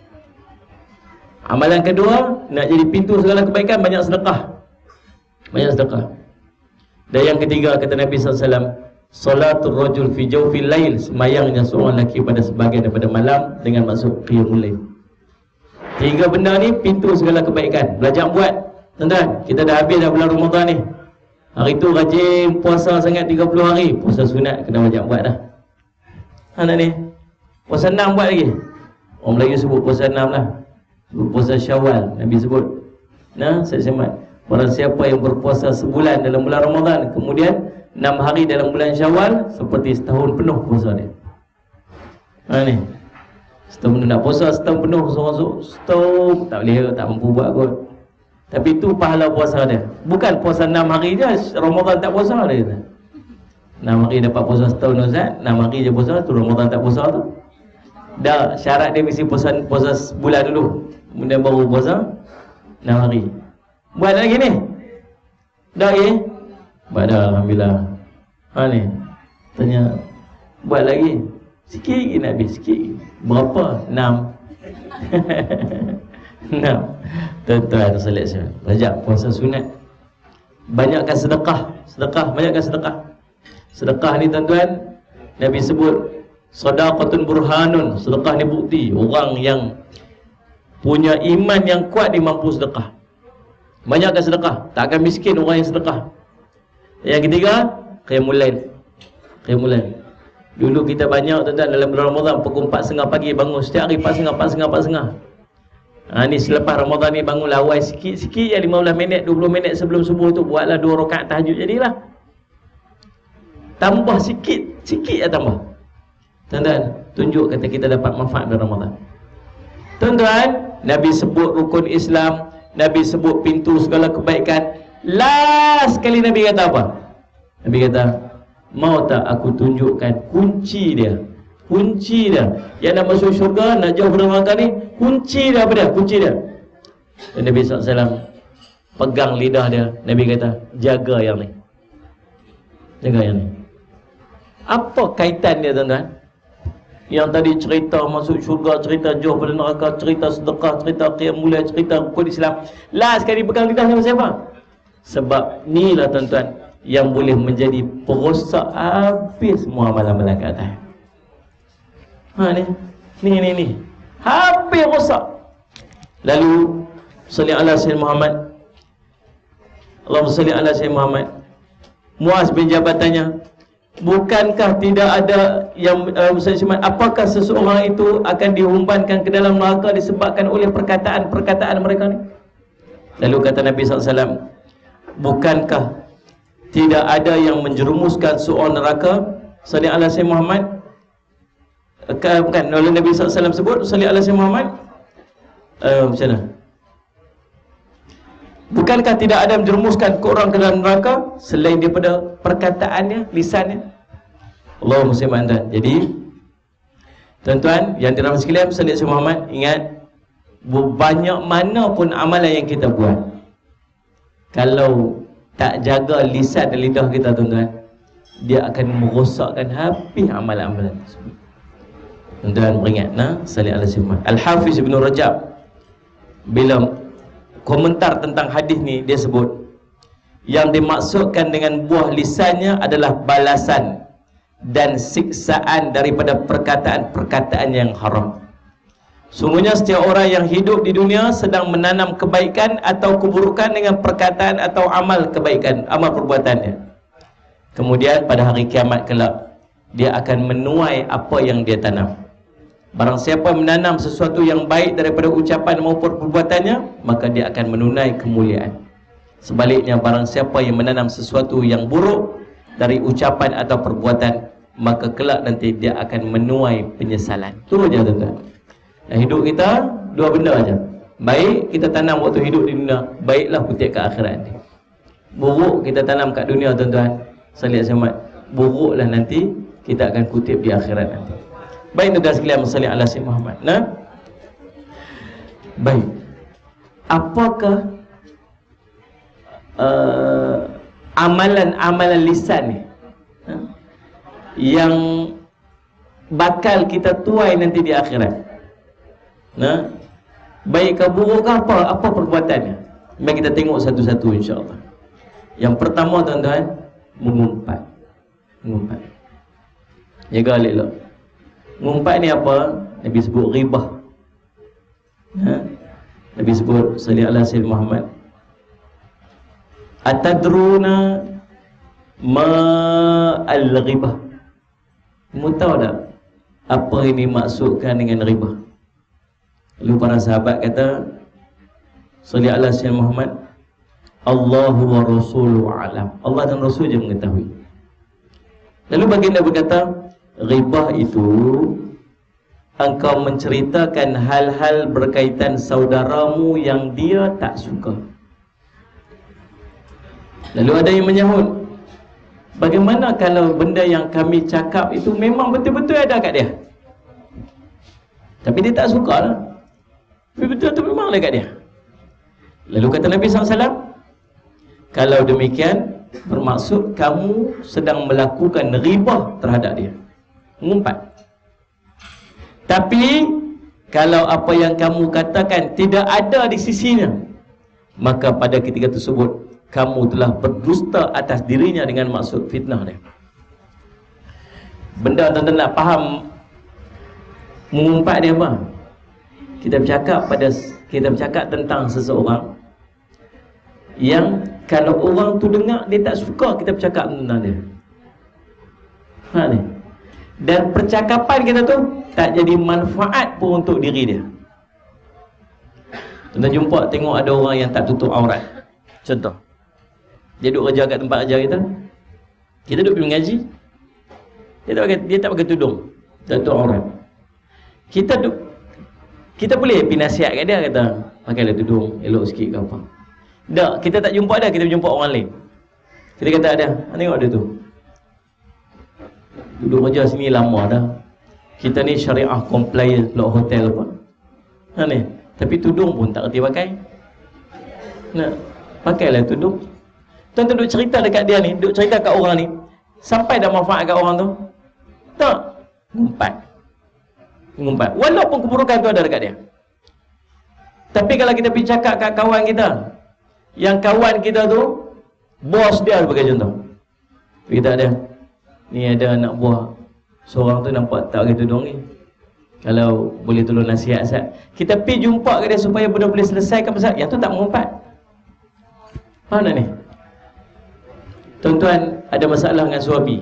Amalan kedua, nak jadi pintu segala kebaikan, banyak sedekah. Banyak sedekah. Dan yang ketiga, kata Nabi SAW, salatul rajul fi jawfil lail, semayangnya seorang lelaki pada sebahagian daripada malam dengan maksud qiyamul lail. 3 benda ni pintu segala kebaikan. Belajar buat, tuan-tuan. Kita dah habis dah bulan Ramadan ni. Hari tu rajin puasa sangat 30 hari. Puasa sunat kena belajar buat dah. Nak ni puasa 6 buat lagi. Orang Melayu sebut puasa 6 lah. Sebut puasa Syawal, Nabi sebut. Nah, saya semat. Barang siapa yang berpuasa sebulan dalam bulan Ramadan, kemudian 6 hari dalam bulan Syawal, seperti setahun penuh puasa dia. Ni setahun penuh, nak puasa setahun penuh, seorang setahun tak boleh, tak mampu buat kot. Tapi tu pahala puasa dia. Bukan puasa 6 hari je, Ramadan tak puasa dia kata. 6 hari dapat puasa setahun Ustaz, 6 hari je puasa, tu Ramadan tak puasa tu. Dah syarat dia mesti puasa sebulan dulu, kemudian baru puasa 6 hari. Buat lagi ni? Dah lagi? Buat dah, Alhamdulillah. Ni tanya, buat lagi? Sikit lagi nak habis, sikit lagi. Berapa? 6. 6. Tuan-tuan selection, belajar puasa sunat. Banyakkan sedekah. Sedekah, banyakkan sedekah. Sedekah ni tuan-tuan, Nabi sebut sadaqatun burhanun. Sedekah ni bukti orang yang punya iman yang kuat, dia mampu sedekah. Banyakkan sedekah, tak akan miskin orang yang sedekah. Yang ketiga, qiyamul lail. Qiyamul lail. Dulu kita banyak tuan-tuan dalam bulan Ramadan pukul 4.30 pagi bangun setiap hari, 4.30. Ni selepas Ramadan ni bangun lawai sikit-sikit ya, 15 minit, 20 minit sebelum subuh tu buatlah 2 rakaat tahajud jadilah. Tambah sikit-sikit ya tambah. Tuan-tuan, tunjuk kata kita dapat manfaat dari Ramadan. Tuan-tuan, Nabi sebut rukun Islam, Nabi sebut pintu segala kebaikan. Last kali Nabi kata apa? Nabi kata, mau tak aku tunjukkan kunci dia? Kunci dia yang nak masuk syurga, nak jauh dari neraka ni, kunci dia apa dia? Kunci dia. Dan Nabi SAW pegang lidah dia. Nabi kata, jaga yang ni. Jaga yang ni. Apa kaitan dia tuan-tuan? Yang tadi cerita masuk syurga, cerita jauh pada neraka, cerita sedekah, cerita qiyamul lail, cerita rukun Islam. Last kali pegang lidah sama siapa? Sebab ni lah tuan-tuan yang boleh menjadi perosak habis semua amalan-amalan ke atas. Ni habis rosak. Lalu salli ala sayyidina Muhammad, Allahumma salli ala sayyidina Muhammad. Muaz bin Jabal tanya, bukankah tidak ada yang apakah seseorang itu akan dihumbankan ke dalam neraka disebabkan oleh perkataan-perkataan mereka ni? Lalu kata Nabi SAW, bukankah tidak ada yang menjerumuskan seorang neraka. Salli ala Sayyidina Muhammad. Bukan, oleh Nabi SAW sebut salli ala Sayyidina Muhammad. Macam mana? Bukankah tidak ada yang menjerumuskan ke orang ke dalam neraka selain daripada perkataannya, lisannya? Allahumma salli ala. Jadi tuan-tuan yang dirahmati sekalian, salli ala Sayyidina Muhammad, ingat, banyak mana pun amalan yang kita buat, kalau tak jaga lisan dan lidah kita, tuan-tuan, dia akan merosakkan habis amalan-amalan tersebut. Tuan-tuan beringat, salli ala Sayyidina Muhammad. Al-Hafiz Ibn Rajab bila komentar tentang hadis ni, dia sebut yang dimaksudkan dengan buah lisannya adalah balasan dan siksaan daripada perkataan-perkataan yang haram. Sungguhnya setiap orang yang hidup di dunia sedang menanam kebaikan atau keburukan dengan perkataan atau amal kebaikan, amal perbuatannya. Kemudian pada hari kiamat kelak, dia akan menuai apa yang dia tanam. Barang siapa menanam sesuatu yang baik daripada ucapan maupun perbuatannya, maka dia akan menunai kemuliaan. Sebaliknya, barang siapa yang menanam sesuatu yang buruk dari ucapan atau perbuatan, maka kelak nanti dia akan menuai penyesalan. Itu saja, tuan-tuan. Hidup kita dua benda aja. Baik kita tanam waktu hidup di dunia, baiklah kutip ke akhirat nanti. Buruk kita tanam kat dunia, tuan-tuan, salli alaihi wasallam, buruklah nanti kita akan kutip di akhirat nanti. Baik tuan-tuan sekalian, salli ala Sayyidina Muhammad. Baik, apakah amalan-amalan lisan ni yang bakal kita tuai nanti di akhirat? Baik ke buruk ke apa perbuatannya? Mari kita tengok satu-satu, insya-Allah. Yang pertama, tuan-tuan, mengumpat. Jaga elok. Mengumpat ni apa? Nabi sebut ghibah. Nabi sebut salli ala Sayyidina Muhammad. Atadruna ma al-ghibah? Kamu tahu tak apa ini maksudkan dengan ghibah? Lalu para sahabat kata, salli ala Sayyidina Muhammad, Allahu wa rasuluhu alam. Allah dan Rasul je mengetahui. Lalu baginda berkata, ghibah itu engkau menceritakan hal-hal berkaitan saudaramu yang dia tak suka. Lalu ada yang menyahut, bagaimana kalau benda yang kami cakap itu memang betul-betul ada kat dia, tapi dia tak suka lah, betul-betul memang ada kat dia. Lalu kata Nabi SAW, kalau demikian bermaksud kamu sedang melakukan ghibah terhadap dia, mengumpat. Tapi kalau apa yang kamu katakan tidak ada di sisinya, maka pada ketika tersebut kamu telah berdusta atas dirinya dengan maksud fitnah dia. Benda tuan-tuan nak faham mengumpat dia apa? Kita bercakap tentang seseorang yang kalau orang tu dengar dia tak suka kita bercakap tentang dia. Ni. Dan percakapan kita tu tak jadi manfaat pun untuk diri dia. Tuan-tuan jumpa tengok ada orang yang tak tutup aurat. Contoh, dia duduk kerja kat tempat kerja kita, kita duduk pergi mengaji, dia tak pakai tudung, tak tutup aurat. Kita boleh pergi nasihat kat dia, kata pakailah tudung, elok sikit ke apa. Tak, kita tak jumpa dia, kita jumpa orang lain. Kita kata ada, tengok dia tu duduk kerja sini lama dah, kita ni syariah compliant pula hotel apa ni, tapi tudung pun tak kerti pakai. Pakailah tudung. Tuan-tuan duduk cerita dekat dia ni, duduk cerita kat orang ni, sampai dah manfaat kat orang tu? Tak. Ngumpat. Walaupun keburukan tu ada dekat dia. Tapi kalau kita pergi cakap kat kawan kita, yang kawan kita tu bos dia sebagai contoh, kita ada, ni ada anak buah seorang tu nampak tak pakai tudung ni, kalau boleh tolong nasihat Ustaz. Kita pergi jumpa kat dia supaya benda boleh selesaikan pasal yang tu tak mengumpat. Faham tak ni? Tuan-tuan ada masalah dengan suami,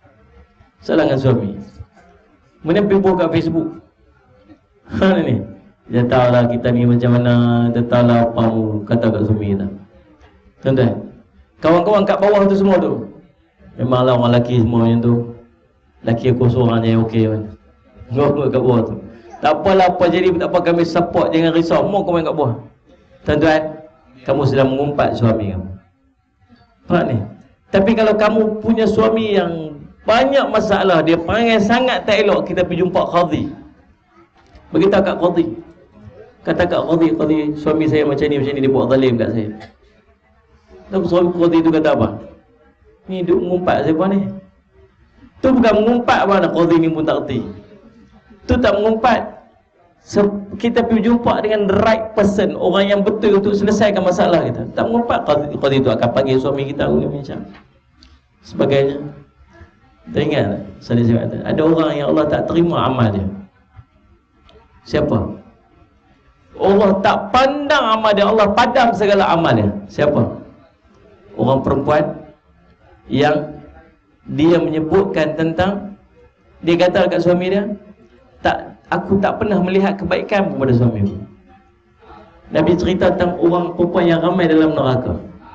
kemudian pergi buka kat Facebook. Ni dia tahulah kita ni macam mana, dia tahulah apa mu kata kat suami kita. Tuan-tuan, Kawan-kawan kat bawah tu semua tu, memanglah orang lelaki semua macam tu. Lelaki aku seorang je okey kan. Ngok kat bawah tu. Tak apalah apa jadi, tak apa, kami support, jangan risau. Mau kau main kat bawah. Tuan-tuan, kamu sedang mengumpat suami kamu. Faham ni? Tapi kalau kamu punya suami yang banyak masalah, dia perangai sangat tak elok, kita pergi jumpa qadhi. Beritahu kat qadhi. Kata kat qadhi, suami saya macam ni, dia buat zalim kat saya. Tahu suami qadhi tu kata apa? Ni duk mengumpat siapa ni? Tu bukan mengumpat apa nak, qadhi ni pun tak erti. Tu tak mengumpat. Kita pergi jumpa dengan the right person, orang yang betul untuk selesaikan masalah kita. Tak mengumpat, qadhi tu akan panggil suami kita macam sebagainya. Teringat saya kata, ada orang yang Allah tak terima amal dia. Siapa? Allah tak pandang amal dia, Allah padam segala amal dia. Siapa? Orang perempuan yang dia menyebutkan tentang, dia kata dekat suami dia, aku tak pernah melihat kebaikan kepada suamiku. Nabi cerita tentang orang perempuan yang ramai dalam neraka.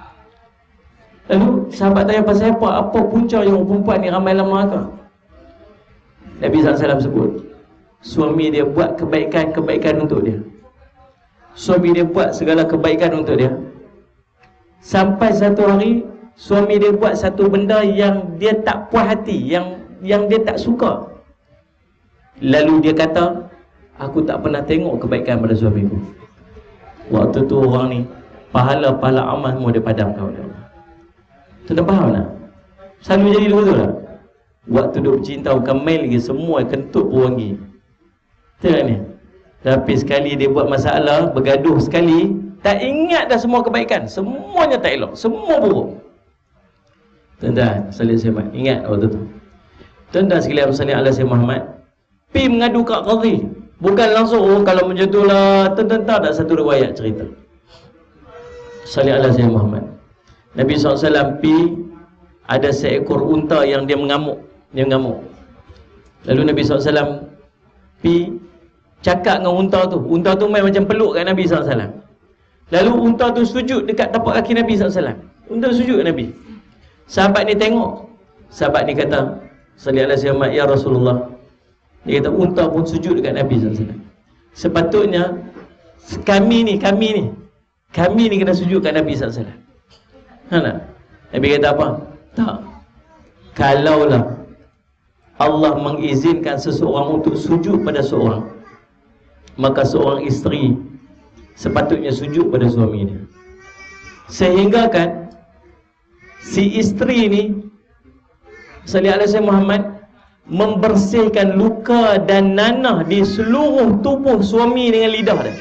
Lalu sahabat tanya pasal apa? Apa punca yang orang perempuan ni ramai dalam neraka? Nabi SAW sebut, suami dia buat kebaikan untuk dia. Suami dia buat segala kebaikan untuk dia. Sampai satu hari suami dia buat satu benda yang dia tak puas hati, yang dia tak suka. Lalu dia kata, aku tak pernah tengok kebaikan pada suamiku. Waktu tu orang ni, pahala-pahala amal semua dia padam kau dia. Tuan faham tak? Selalu jadi betul tak? Waktu duk bercinta bukan main lagi, semua kentut pun wangi. Tengok ni. Tapi sekali dia buat masalah, bergaduh sekali, tak ingat dah semua kebaikan. Semuanya tak elok, semua buruk. Tuan-tuan, salih Muhammad, ingat waktu tu. Tuan-tuan sekalian salih ala Sayyidina Muhammad, pi mengadu kat qadhi. Bukan langsung, kalau macam tu lah. Tuan-tuan tak ada satu riwayat cerita. Salih ala Sayyidina Muhammad. Nabi SAW pi, ada seekor unta yang dia mengamuk. Lalu Nabi SAW pi cakap dengan unta tu. Unta tu main macam peluk kat Nabi SAW. Lalu unta tu sujud dekat tapak kaki Nabi SAW. Unta sujud kat Nabi. Sahabat ni tengok. Sahabat ni kata, sallallahu alaihi wasallam, ya Rasulullah. Dia kata unta pun sujud dekat Nabi SAW. Sepatutnya kami ni kena sujud kat Nabi SAW. Ha tak? Nabi kata apa? Tak. Kalaulah Allah mengizinkan seseorang untuk sujud pada seorang, maka seorang isteri sepatutnya sujud pada suami dia. Sehingga kan si isteri ni sallallahu alaihi wasallam Muhammad membersihkan luka dan nanah di seluruh tubuh suami dengan lidah dia.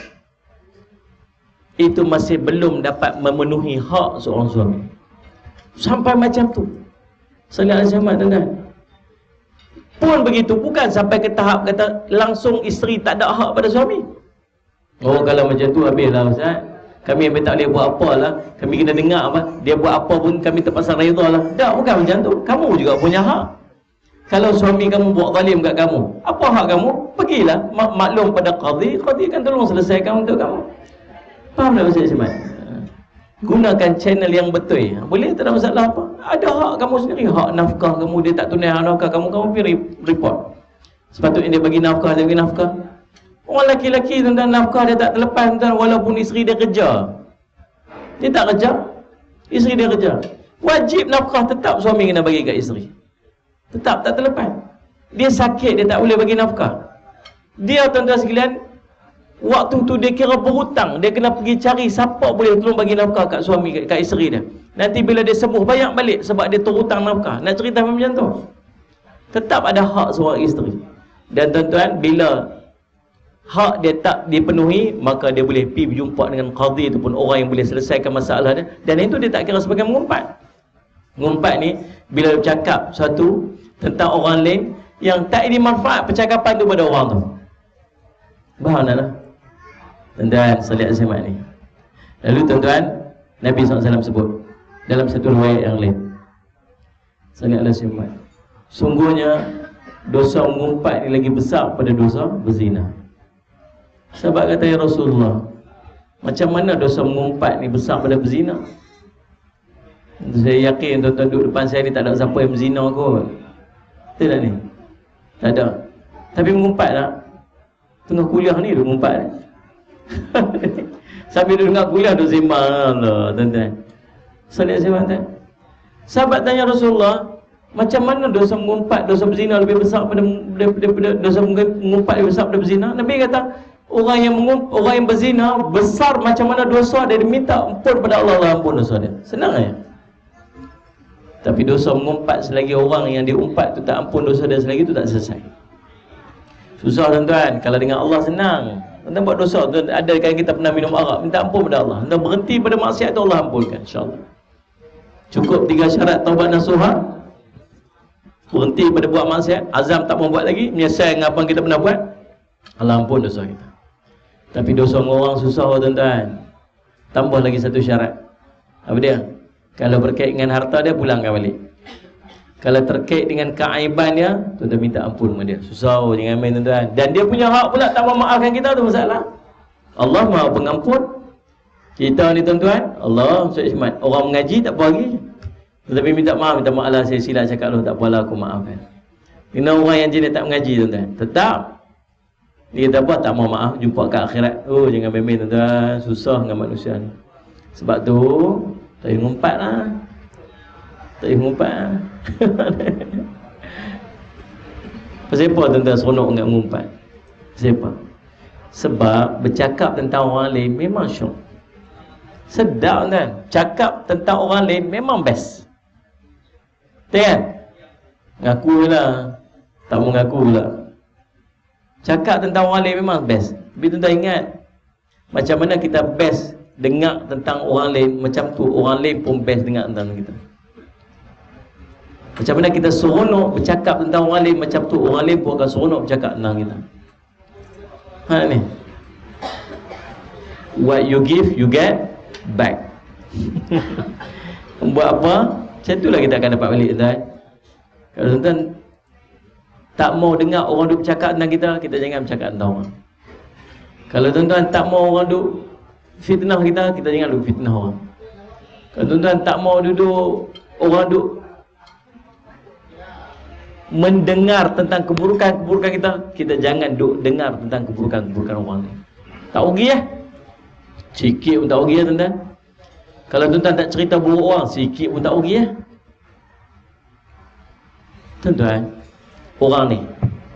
Itu masih belum dapat memenuhi hak seorang suami. Sampai macam tu sallallahu alaihi wasallam, tuan-tuan. Pun begitu, bukan sampai ke tahap kata langsung isteri tak ada hak pada suami. Oh, kalau macam tu habislah Ustaz. Kami tak boleh buat apa lah. Kami kena dengar apa, dia buat apa pun kami terpaksa redha lah. Tak, bukan macam tu. Kamu juga punya hak. Kalau suami kamu buat zalim kat kamu, apa hak kamu? Pergilah maklum pada qadhi. Qadhi kan tolong selesaikan untuk kamu. Faham tak Ustaz Ismail? Gunakan channel yang betul. Boleh, tak ada masalah apa. Ada hak kamu sendiri. Hak nafkah kamu, dia tak tunai hak nafkah kamu pergi report. Sepatutnya dia bagi nafkah, dia bagi nafkah. Orang lelaki-lelaki tentang nafkah dia tak terlepas tentang, walaupun isteri dia kerja. Dia tak kerja, isteri dia kerja. Wajib nafkah tetap suami kena bagi kat isteri. Tetap tak terlepas. Dia sakit, dia tak boleh bagi nafkah. Dia tuan-tuan sekalian, waktu tu dia kira berhutang. Dia kena pergi cari siapa boleh tolong bagi nafkah kat suami, kat isteri dia. Nanti bila dia sembuh, bayar balik sebab dia terhutang nafkah. Nak cerita macam tu? Tetap ada hak seorang isteri. Dan tuan-tuan, bila hak dia tak dipenuhi, maka dia boleh pergi berjumpa dengan qadhi ataupun orang yang boleh selesaikan masalah dia. Dan itu dia tak kira sebagai mengumpat. Mengumpat ni bila bercakap satu tentang orang lain yang tak ada manfaat percakapan tu pada orang tu. Faham tak lah? Tuan-tuan salih azimah ni. Lalu tuan-tuan, Nabi SAW sebut dalam satu riwayat yang lain, salih azimah, sungguhnya dosa mengumpat ni lagi besar pada dosa berzina. Sahabat kata, ya Rasulullah, macam mana dosa mengumpat ni besar pada berzina? Saya yakin tuan-tuan duduk depan saya ni tak ada siapa yang berzina kot. Betul tak ni? Tak ada. Tapi mengumpat tak? Tengah kuliah ni dia mengumpat. Sambil dia dengar kuliah dia sembang lah tuan-tuan. Salat sembang tuan. Sahabat tanya Rasulullah, macam mana dosa mengumpat, dosa berzina lebih besar daripada dosa mengumpat lebih besar daripada berzina? Nabi kata, orang yang berzina besar macam mana dosa dia minta ampun pada Allah, Allah ampun dosa dia. Senang ya. Tapi dosa mengumpat selagi orang yang diumpat tu tak ampun dosa dia selagi tu tak selesai. Susah tuan-tuan. Kalau dengan Allah senang. Tuan-tuan buat dosa, tuan ada kan kita pernah minum arak, minta ampun pada Allah. Tuan berhenti pada maksiat tu Allah ampunkan insya-Allah. Cukup 3 syarat taubat nasuha. Berhenti pada buat maksiat, azam tak mau buat lagi, menyesal dengan apa yang kita pernah buat, Allah ampun dosa kita. Tapi dosa orang susah tuan-tuan. Tambah lagi satu syarat. Apa dia? Kalau berkait dengan harta dia, pulangkan balik. Kalau terkait dengan keaiban dia, tuan-tuan minta ampun sama dia. Susah, jangan main tuan-tuan. Dan dia punya hak pula tak mau maafkan kita, tu masalah. Allah Maha Pengampun. Kita ni tuan-tuan, Allah SWT, orang mengaji tak apa lagi. Tetapi minta maaf lah, saya silap cakap lu, tak apalah aku maafkan. Kena orang yang jenis tak mengaji tuan-tuan, tetap dia kata apa, tak mau maaf, jumpa kat akhirat. Oh jangan main-main tuan-tuan, susah dengan manusia ni. Sebab tu tak payah ngumpat lah. Tak payah ngumpat lah. Pasal apa tuan-tuan seronok dengan ngumpat? Pasal apa? Sebab bercakap tentang orang lain memang syok. Sedap tuan. Cakap tentang orang lain memang best. Kan? Ngaku lah. Tak mau ngaku pula. Cakap tentang orang lain memang best. Tapi tuan-tuan ingat, macam mana kita best dengar tentang orang lain, macam tu orang lain pun best dengar tentang kita. Macam mana kita seronok bercakap tentang orang lain, macam tu orang lain pun akan seronok bercakap tentang kita. Ha ni. What you give, you get back. Buat apa? Macam itulah kita akan dapat balik tuan. Kalau tuan tak mau dengar orang duk bercakap tentang kita, kita jangan bercakap tentang orang. Kalau tuan-tuan tak mau orang duk fitnah kita, kita jangan duk fitnah orang. Kalau tuan-tuan tak mau duduk orang duk mendengar tentang keburukan-keburukan kita, kita jangan duk dengar tentang keburukan-keburukan orang ni. Tak rugi ya? Sikit pun tak rugi ya tuan-tuan. Kalau tuan-tuan tak cerita buruk orang, sikit pun tak rugi ya. Tuan-tuan, orang ni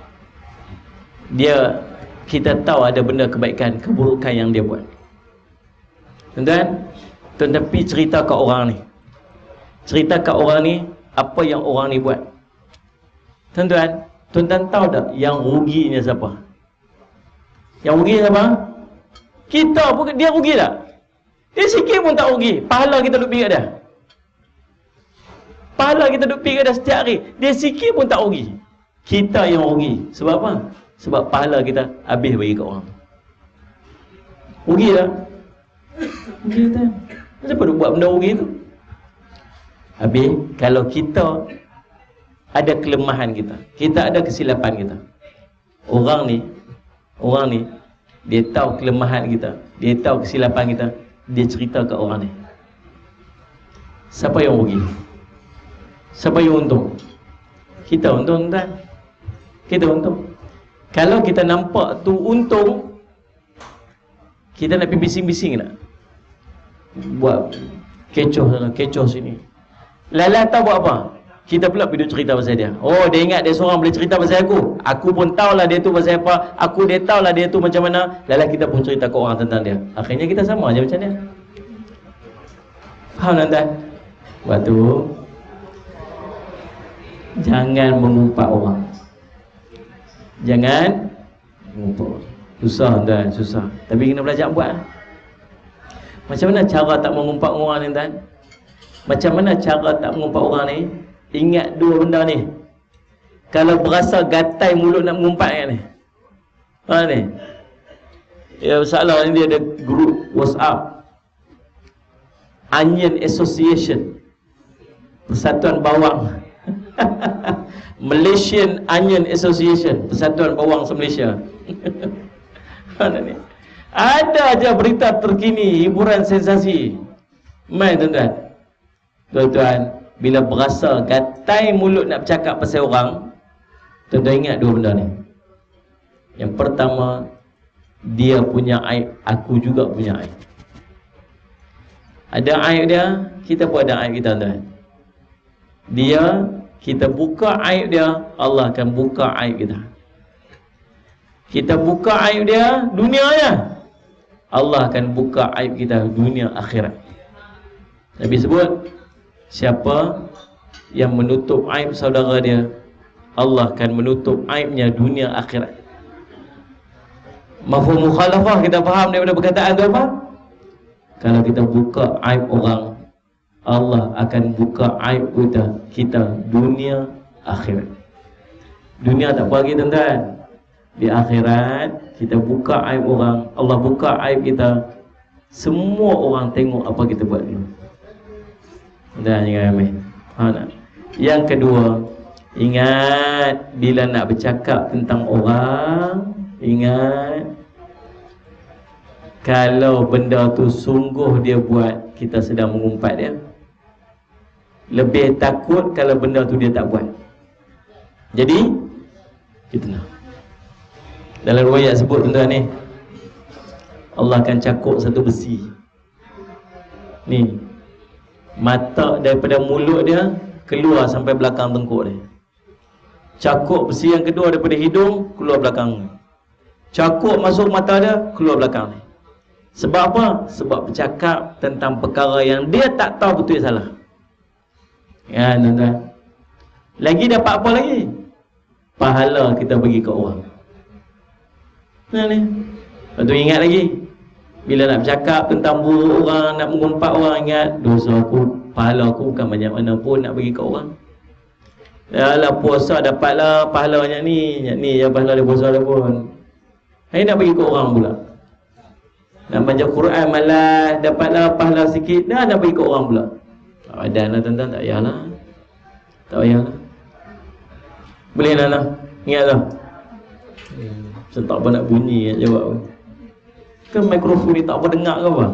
dia, kita tahu ada benda kebaikan, keburukan yang dia buat. Tuan-tuan, tuan-tuan pergi cerita kat orang ni. Cerita kat orang ni apa yang orang ni buat. Tuan-tuan, tuan-tuan tahu tak yang ruginya siapa? Yang rugi siapa? Kita pun, dia rugi tak? Dia sikit pun tak rugi. Pahala kita duk pergi kat dia. Pahala kita duk pergi kat dia setiap hari. Dia sikit pun tak rugi. Kita yang rugi. Sebab apa? Sebab pahala kita habis bagi kat orang. Rugi tak? Rugi tak? Kenapa duk buat benda rugi tu? Habis, kalau kita ada kelemahan kita, kita ada kesilapan kita, orang ni dia tahu kelemahan kita, dia tahu kesilapan kita, dia cerita kat orang ni. Siapa yang rugi? Siapa yang untung? Kita untung kan? Kita untung. Kalau kita nampak tu untung, kita nak pergi bising-bising nak buat kecoh sana, kecoh sini. Lala tahu buat apa? Kita pula pergi cerita pasal dia. Oh, dia ingat dia seorang boleh cerita pasal aku. Aku pun tahulah dia tu pasal apa. Dia tahulah dia tu macam mana. Lala kita pun cerita ke orang tentang dia. Akhirnya kita sama aja macam dia. Faham tuan-tuan? Waktu jangan mengumpat orang. Jangan mengumpat orang. Susah tuan, susah. Tapi kena belajar buat. Macam mana cara tak mengumpat orang ni tuan? Macam mana cara tak mengumpat orang ni? Ingat dua benda ni. Kalau berasa gatai mulut nak mengumpat kan ni. Ha ni. Ya masalah ni dia ada grup WhatsApp. Onion Association. Persatuan Bawang. Malaysian Onion Association. Persatuan Bawang se-Malaysia. Mana ni? Ada aja berita terkini, hiburan sensasi. Main tuan-tuan. Tuan-tuan, bila berasa gatai mulut nak bercakap pasal orang, tuan-tuan ingat dua benda ni. Yang pertama, dia punya aib, aku juga punya aib. Ada aib dia, kita pun ada aib kita, tuan-tuan. Dia, kita buka aib dia, Allah akan buka aib kita. Kita buka aib dia dunia je, Allah akan buka aib kita dunia akhirat. Nabi sebut, siapa yang menutup aib saudara dia, Allah akan menutup aibnya dunia akhirat. Mafhum mukhalafah kita faham daripada perkataan tu apa? Kalau kita buka aib orang, Allah akan buka aib kita dunia akhirat. Dunia tak apa lagi, tuan-tuan. Di akhirat kita buka aib orang, Allah buka aib kita, semua orang tengok apa kita buat dulu. Dan jangan ambil. Yang kedua, ingat bila nak bercakap tentang orang, ingat kalau benda tu sungguh dia buat, kita sedang mengumpat dia. Lebih takut kalau benda tu dia tak buat. Jadi kita nak, dalam riwayat sebut, tuan-tuan ni, Allah akan cakuk satu besi ni, mata daripada mulut dia keluar sampai belakang tengkuk dia. Cakuk besi yang kedua daripada hidung keluar belakang. Cakuk masuk mata dia, keluar belakang ni. Sebab apa? Sebab bercakap tentang perkara yang dia tak tahu betul salah. Ya, tuan-tuan. Lagi dapat apa lagi? Pahala kita bagi ke orang. Nah ni. Lepas tu ingat lagi, bila nak bercakap tentang buruk orang, nak mengumpat orang, ingat dosa aku, pahala aku bukan banyak mana pun nak bagi ke orang. Yalah, puasa dapatlah pahala banyak ni je pahala dia puasa dia pun. Hai nak bagi ke orang pula. Nak baca Quran malas, dapatlah pahala sikit, dah nak bagi ke orang pula. Dan lah, tuan-tuan, tak payahlah. Tak payahlah. Boleh lah. Ingat tak? Macam tak apa nak bunyi nak jawab. Kan mikrofon ni tak apa dengar ke apa?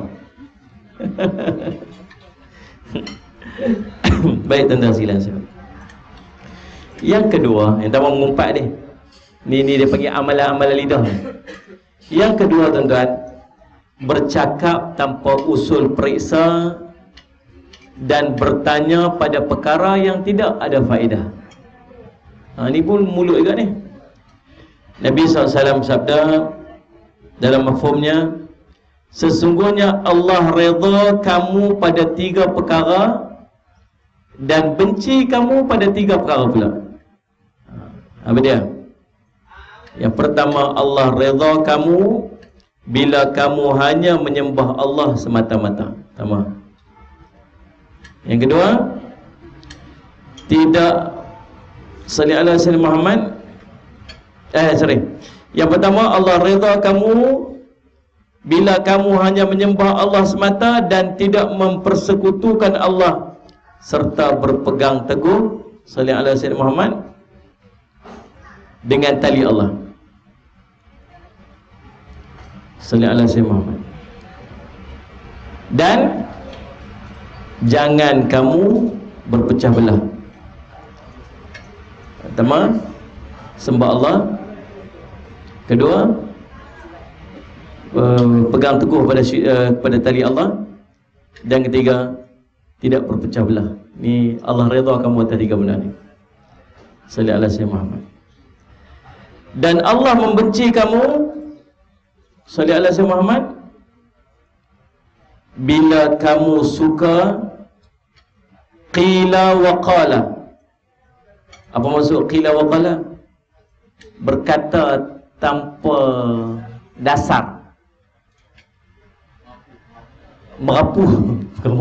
Baik, tuan-tuan silang. Yang kedua, yang tak mahu mengumpat ni dia panggil amalan-amalan lidah. Yang kedua, tuan-tuan, bercakap tanpa usul periksa dan bertanya pada perkara yang tidak ada faedah. Ni pun mulut juga ni. Nabi SAW sabda dalam mafhumnya, sesungguhnya Allah redha kamu pada 3 perkara dan benci kamu pada 3 perkara pula. Apa dia? Yang pertama, Allah redha kamu bila kamu hanya menyembah Allah semata-mata. Sama. Yang kedua, tidak salli ala sayyidina Muhammad. Yang pertama, Allah redha kamu bila kamu hanya menyembah Allah semata dan tidak mempersekutukan Allah, serta berpegang teguh salli ala sayyidina Muhammad dengan tali Allah. Salli ala sayyidina Muhammad. Dan jangan kamu berpecah belah. Pertama, sembah Allah. Kedua, pegang teguh pada tali Allah. Dan ketiga, tidak berpecah belah. Ni Allah redha kamu atas 3 benda ni. Salli ala sayyidina Muhammad. Dan Allah membenci kamu, salli ala sayyidina Muhammad, bila kamu suka qila wa qala. Apa maksud qila wa qala? Berkata tanpa dasar, merapu.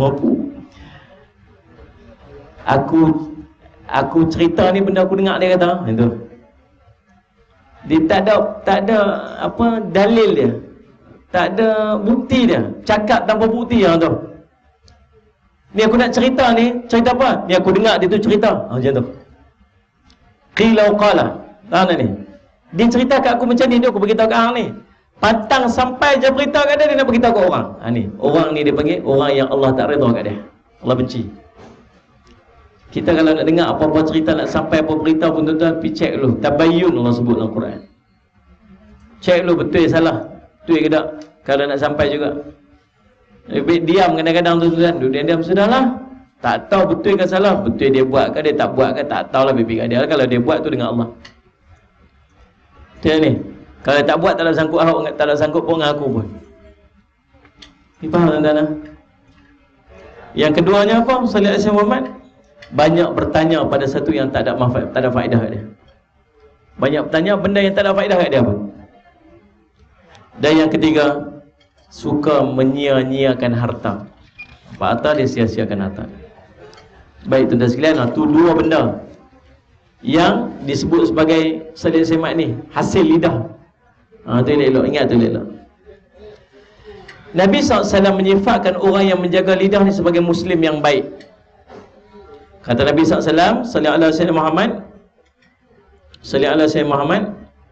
Aku cerita ni benda aku dengar dia kata itu. Dia tak ada apa dalil dia, tak ada bukti dia, cakap tanpa bukti yang tu. Ni aku nak cerita ni, cerita apa? Ni aku dengar dia tu cerita. Macam tu. Qila wa qala. Ni. Dia cerita kat aku macam ni, dia aku beritahu kat hang ni. Pantang sampai je beritahu kat dia nak beritahu kat orang. Ni, orang ni dia panggil orang yang Allah tak redha kat dia. Allah benci. Kita kalau nak dengar apa-apa cerita, nak sampai apa berita pun tuan-tuan, pergi cek dulu. Tabayyun Allah sebut dalam Quran. Cek dulu betul salah, betul ke tak. Kalau nak sampai juga. Diam kadang-kadang tuan-tuan, diam sudahlah. Tak tahu betul ke salah, betul dia buat ke dia tak buat ke, tak tahulah bibi kat dia. Kalau dia buat tu dengan Allah. Betul ni. Kalau tak buat tak ada sangkut awak, tak ada sangkut pun dengan aku pun. Ni faham tuan-tuan? Yang keduanya apa? Sallallahu alaihi wasallam banyak bertanya pada satu yang tak ada manfaat, tak ada faedah kat dia. Banyak bertanya benda yang tak ada faedah kat dia apa? Dan yang ketiga, suka menyia-nyiakan harta. Apa harta dia sia-siakan harta. Baik tuan-tuan sekalian, itu dua benda yang disebut sebagai salih semat ni, hasil lidah. Tu elok, ingat tu elok. Nabi SAW menyifatkan orang yang menjaga lidah ni sebagai Muslim yang baik. Kata Nabi SAW, sallallahu alaihi wasallam Muhammad, sallallahu alaihi wasallam Muhammad,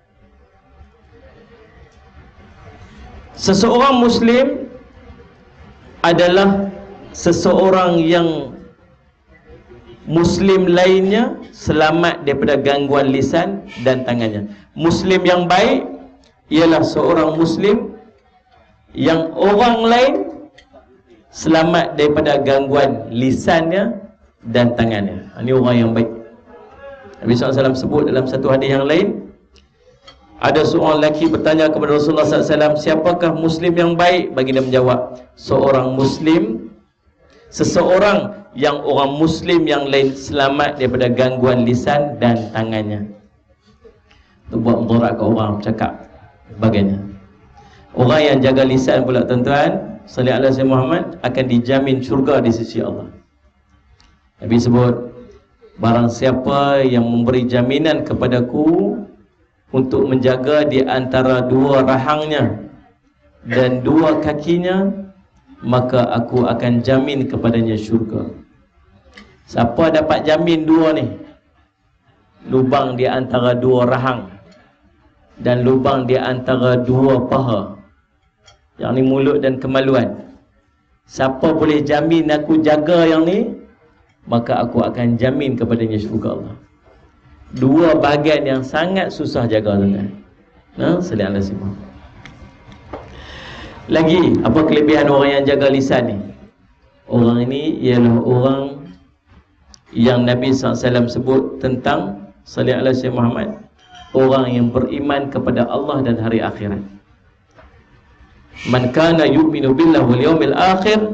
seseorang Muslim adalah seseorang yang Muslim lainnya selamat daripada gangguan lisan dan tangannya. Muslim yang baik ialah seorang Muslim yang orang lain selamat daripada gangguan lisannya dan tangannya. Ini orang yang baik. Nabi SAW sebut dalam satu hadis yang lain, ada seorang lelaki bertanya kepada Rasulullah SAW, siapakah Muslim yang baik? Baginda menjawab, seorang Muslim, seseorang yang orang Muslim yang lain selamat daripada gangguan lisan dan tangannya. Itu buat mudarat ke orang cakap sebagainya. Orang yang jaga lisan pula tuan-tuan, sallallahu alaihi wasallam Muhammad, akan dijamin syurga di sisi Allah. Nabi sebut, barang siapa yang memberi jaminan kepadaku untuk menjaga di antara dua rahangnya dan dua kakinya, maka aku akan jamin kepadanya syurga. Siapa dapat jamin dua ni, lubang di antara dua rahang dan lubang di antara dua paha, yang ni mulut dan kemaluan, siapa boleh jamin aku jaga yang ni, maka aku akan jamin kepadanya syurga Allah. Dua bahagian yang sangat susah jaga tuan-tuan. Sallallahu alaihi wasallam. Lagi, apa kelebihan orang yang jaga lisan ni? Orang ini ialah orang yang Nabi SAW sebut tentang sallallahu alaihi wasallam Muhammad, orang yang beriman kepada Allah dan hari akhirat. Man kana yu'minu billahi wal yawmil akhir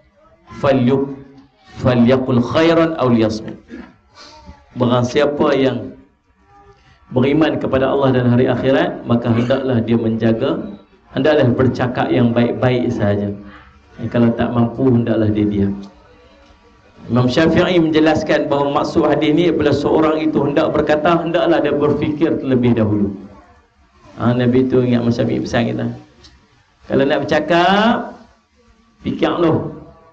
falyaqul khairan aw liyasmut. Barang siapa yang beriman kepada Allah dan hari akhirat, maka hendaklah dia menjaga, hendaklah bercakap yang baik-baik sahaja. Kalau tak mampu, hendaklah dia diam. Imam Syafi'i menjelaskan bahawa maksud hadis ni apabila seorang itu hendak berkata, hendaklah dia berfikir terlebih dahulu. Nabi tu ingat Imam Syafi'i pesan kita, kalau nak bercakap, fikir dulu.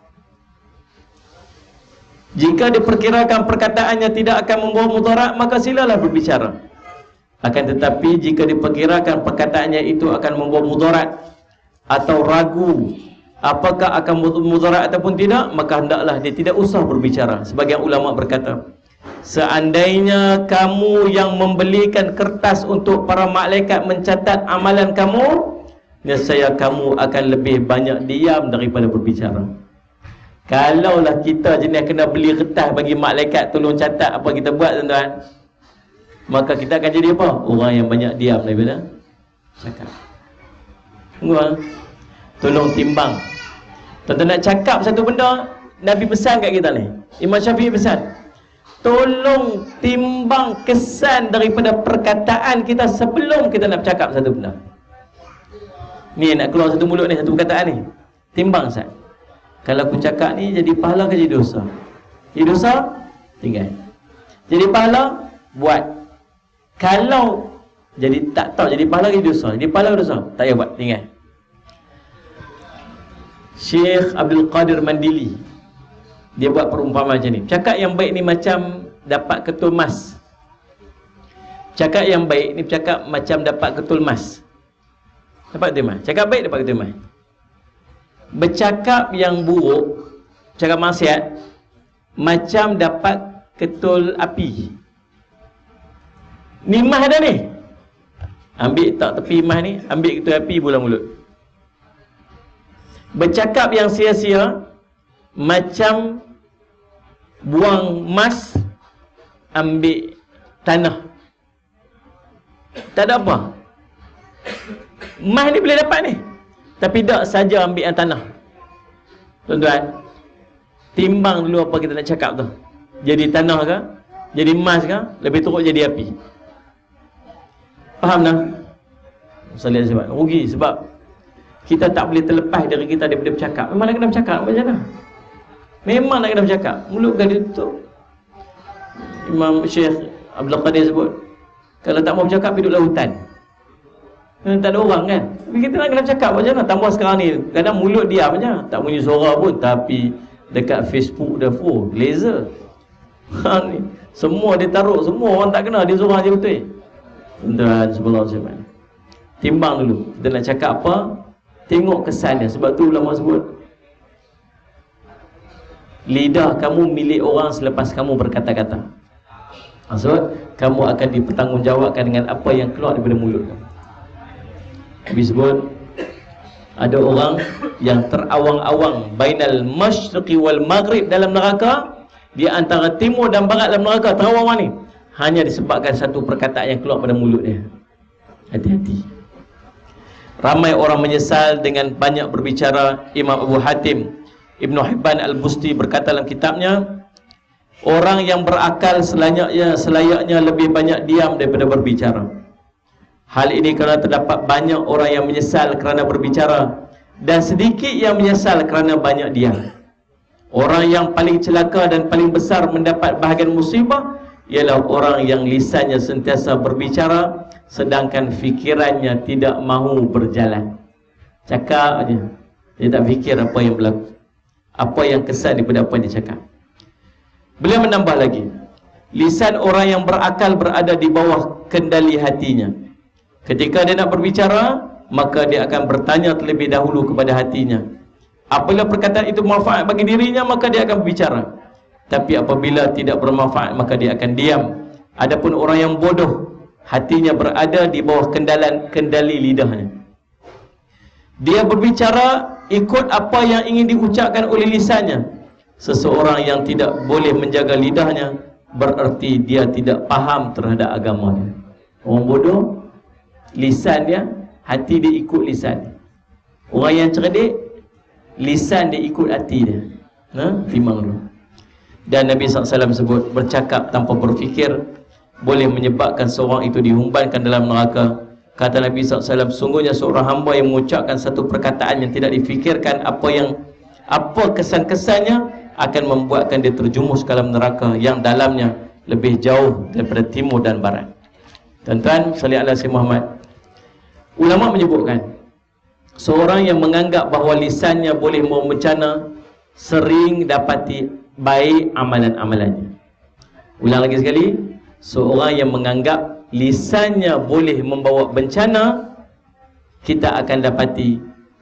Jika diperkirakan perkataannya tidak akan membawa mudarat, maka silalah berbicara. Akan tetapi jika diperkirakan perkataannya itu akan membawa mudarat atau ragu apakah akan mudarat ataupun tidak, maka hendaklah dia tidak usah berbicara. Sebagian ulama berkata, seandainya kamu yang membelikan kertas untuk para malaikat mencatat amalan kamu, nescaya kamu akan lebih banyak diam daripada berbicara. Kalaulah kita jenis kena beli kertas bagi malaikat tolong catat apa kita buat tuan-tuan, maka kita akan jadi apa? Orang yang banyak diam daripada cakap. Tengok, tolong timbang. Tuan-tuan nak cakap satu benda, Nabi pesan kat kita ni, Imam Syafi'i pesan, tolong timbang kesan daripada perkataan kita sebelum kita nak bercakap satu benda. Ni nak keluar satu mulut ni, satu perkataan ni, timbang Ustaz. Kalau aku cakap ni jadi pahala ke jadi dosa? Jadi dosa, tinggal. Jadi pahala, buat. Kalau jadi tak tahu jadi pahala ke jadi dosa? Jadi pahala ke dosa? Tak payah buat, tinggal. Syekh Abdul Qadir Mandili, dia buat perumpamaan macam ni. Cakap yang baik ni macam dapat ketul emas. Cakap yang baik ni cakap macam dapat ketul emas. Dapat ketul emas. Cakap baik dapat ketul emas. Bercakap yang buruk, cakap maksiat, macam dapat ketul api. Ni mah dah ni. Ambil tak tepi mah ni, ambil ketul api, bulan mulut. Bercakap yang sia-sia macam buang mas ambil tanah. Tak ada apa. Mas ni boleh dapat ni, tapi tak saja ambil yang tanah. Tuan-tuan, timbang dulu apa kita nak cakap tu. Jadi tanah ke, jadi emas ke, lebih teruk jadi api. Faham tak? Salih sebab rugi, sebab kita tak boleh terlepas dari kita daripada bercakap. Memang nak kena bercakap macam mana? Memang nak kena bercakap. Mulut kan ditutup. Imam Syekh Abdul Qadir sebut, kalau tak mau bercakap, duduklah hutan. Tak ada orang kan. Tapi kita nak kena bercakap macam mana? Tambah sekarang ni, kadang mulut diam je, tak bunyi suara pun, tapi dekat Facebook dah full laser. Ni semua dia taruh, semua orang tak kena, dia seorang je betul. Tuan-tuan sebelum saya timbang dulu kita nak cakap apa, tengok kesannya. Sebab tu ulama sebut, lidah kamu milik orang selepas kamu berkata-kata. Maksud, kamu akan dipertanggungjawabkan dengan apa yang keluar daripada mulut kamu. Nabi sebut, ada orang yang terawang-awang bainal masyriqi wal maghrib dalam neraka, di antara timur dan barat dalam neraka, terawang ni hanya disebabkan satu perkataan yang keluar pada mulut dia. Hati-hati. Ramai orang menyesal dengan banyak berbicara. Imam Abu Hatim Ibn Hibban Al-Busti berkata dalam kitabnya, orang yang berakal selayaknya lebih banyak diam daripada berbicara. Hal ini kerana terdapat banyak orang yang menyesal kerana berbicara, dan sedikit yang menyesal kerana banyak diam. Orang yang paling celaka dan paling besar mendapat bahagian musibah ialah orang yang lisannya sentiasa berbicara, sedangkan fikirannya tidak mahu berjalan. Cakap aja, dia tak fikir apa yang berlaku, apa yang kesan daripada apa yang dia cakap. Beliau menambah lagi, lisan orang yang berakal berada di bawah kendali hatinya. Ketika dia nak berbicara, maka dia akan bertanya terlebih dahulu kepada hatinya. Apabila perkataan itu bermanfaat bagi dirinya, maka dia akan berbicara. Tapi apabila tidak bermanfaat, maka dia akan diam. Adapun orang yang bodoh, hatinya berada di bawah kendali lidahnya. Dia berbicara ikut apa yang ingin diucapkan oleh lisannya. Seseorang yang tidak boleh menjaga lidahnya, bererti dia tidak faham terhadap agamanya. Orang bodoh, lisan dia, hati dia ikut lisan. Orang yang cerdik, lisan dia ikut hati dia. Timbang dulu. Dan Nabi SAW sebut, bercakap tanpa berfikir boleh menyebabkan seorang itu dihumbankan dalam neraka. Kata Nabi SAW, sungguhnya seorang hamba yang mengucapkan satu perkataan yang tidak difikirkan apa kesan-kesannya, akan membuatkan dia terjumus ke dalam neraka yang dalamnya lebih jauh daripada timur dan barat. Tuan-tuan, salih ala Sayyidina Muhammad. Ulama menyebutkan, seorang yang menganggap bahawa lisannya boleh membawa bencana, sering dapati baik amalan-amalannya. Ulang lagi sekali, seorang yang menganggap lisannya boleh membawa bencana, kita akan dapati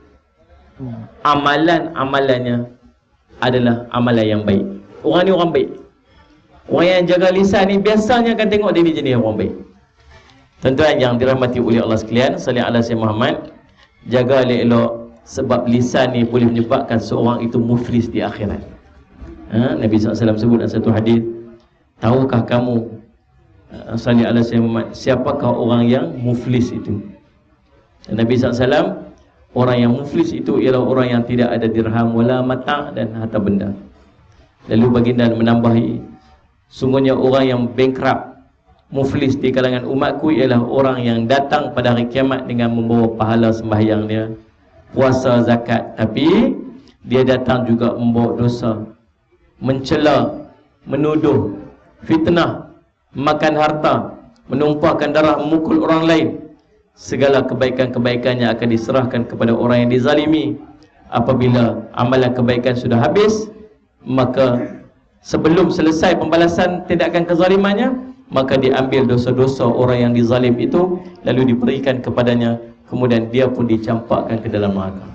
amalan-amalannya adalah amalan yang baik. Orang ni orang baik. Orang yang jaga lisan ni biasanya akan tengok dia ni jenis orang baik. Tuan-tuan yang dirahmati oleh Allah sekalian, salih ala Sayyidina Muhammad, jaga elok-elok, sebab lisan ni boleh menyebabkan seorang itu muflis di akhirat. Nabi SAW sebut dalam satu hadis, tahukah kamu, salih ala Sayyidina Muhammad, siapakah orang yang muflis itu? Dan Nabi SAW, orang yang muflis itu ialah orang yang tidak ada dirham wala mata' dan harta benda. Lalu baginda menambahi, sungguhnya orang yang bankrupt, muflis di kalangan umatku ialah orang yang datang pada hari kiamat dengan membawa pahala sembahyang dia, puasa, zakat, tapi dia datang juga membawa dosa, mencela, menuduh, fitnah, makan harta, menumpahkan darah, memukul orang lain. Segala kebaikan-kebaikannya akan diserahkan kepada orang yang dizalimi. Apabila amalan kebaikan sudah habis, maka sebelum selesai pembalasan tindakan kezalimannya, maka diambil dosa-dosa orang yang dizalim itu, lalu diberikan kepadanya, kemudian dia pun dicampakkan ke dalam neraka.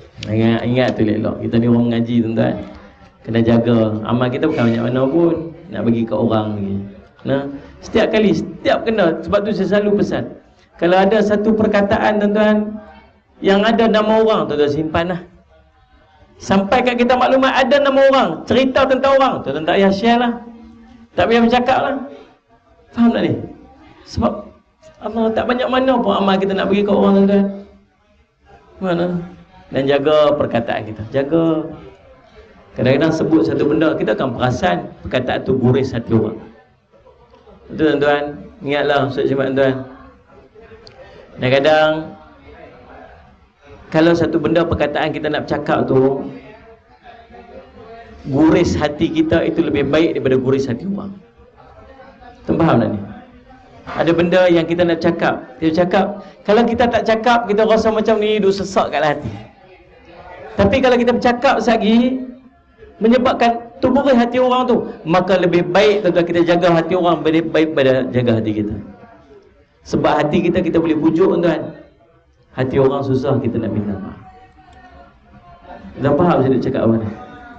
Ingat tu elok. Kita ni orang mengaji, tuan-tuan, kena jaga. Amal kita bukan banyak mana pun, nak bagi ke orang lagi. Nah, setiap kena, sebab tu saya selalu pesan, kalau ada satu perkataan tuan-tuan yang ada nama orang, tuan-tuan simpan lah. Sampai kat kita maklumat ada nama orang, cerita tentang orang, tuan-tuan tak payah share lah, tak payah bercakap lah. Faham tak ni? Sebab Allah tak banyak mana pun amal kita nak bagi ke orang, tuan-tuan. Mana? Dan jaga perkataan kita, jaga. Kadang-kadang sebut satu benda, kita akan perasan perkataan tu guris hati orang. Betul tuan-tuan, ingatlah Ustaz Syamad tuan. Kadang-kadang kalau satu benda perkataan kita nak bercakap tu guris hati kita, itu lebih baik daripada guris hati orang. Tuan faham tak ni? Ada benda yang kita nak cakap, kita cakap. Kalau kita tak cakap, kita rasa macam ni duk sesak kat hati. Tapi kalau kita bercakap lagi, menyebabkan tubuh hati orang tu, maka lebih baik tuan-tuan kita jaga hati orang lebih baik pada jaga hati kita. Sebab hati kita, kita boleh pujuk tuan-tuan. Hati orang susah kita nak minta maaf. Dah faham saya nak cakap apa ni?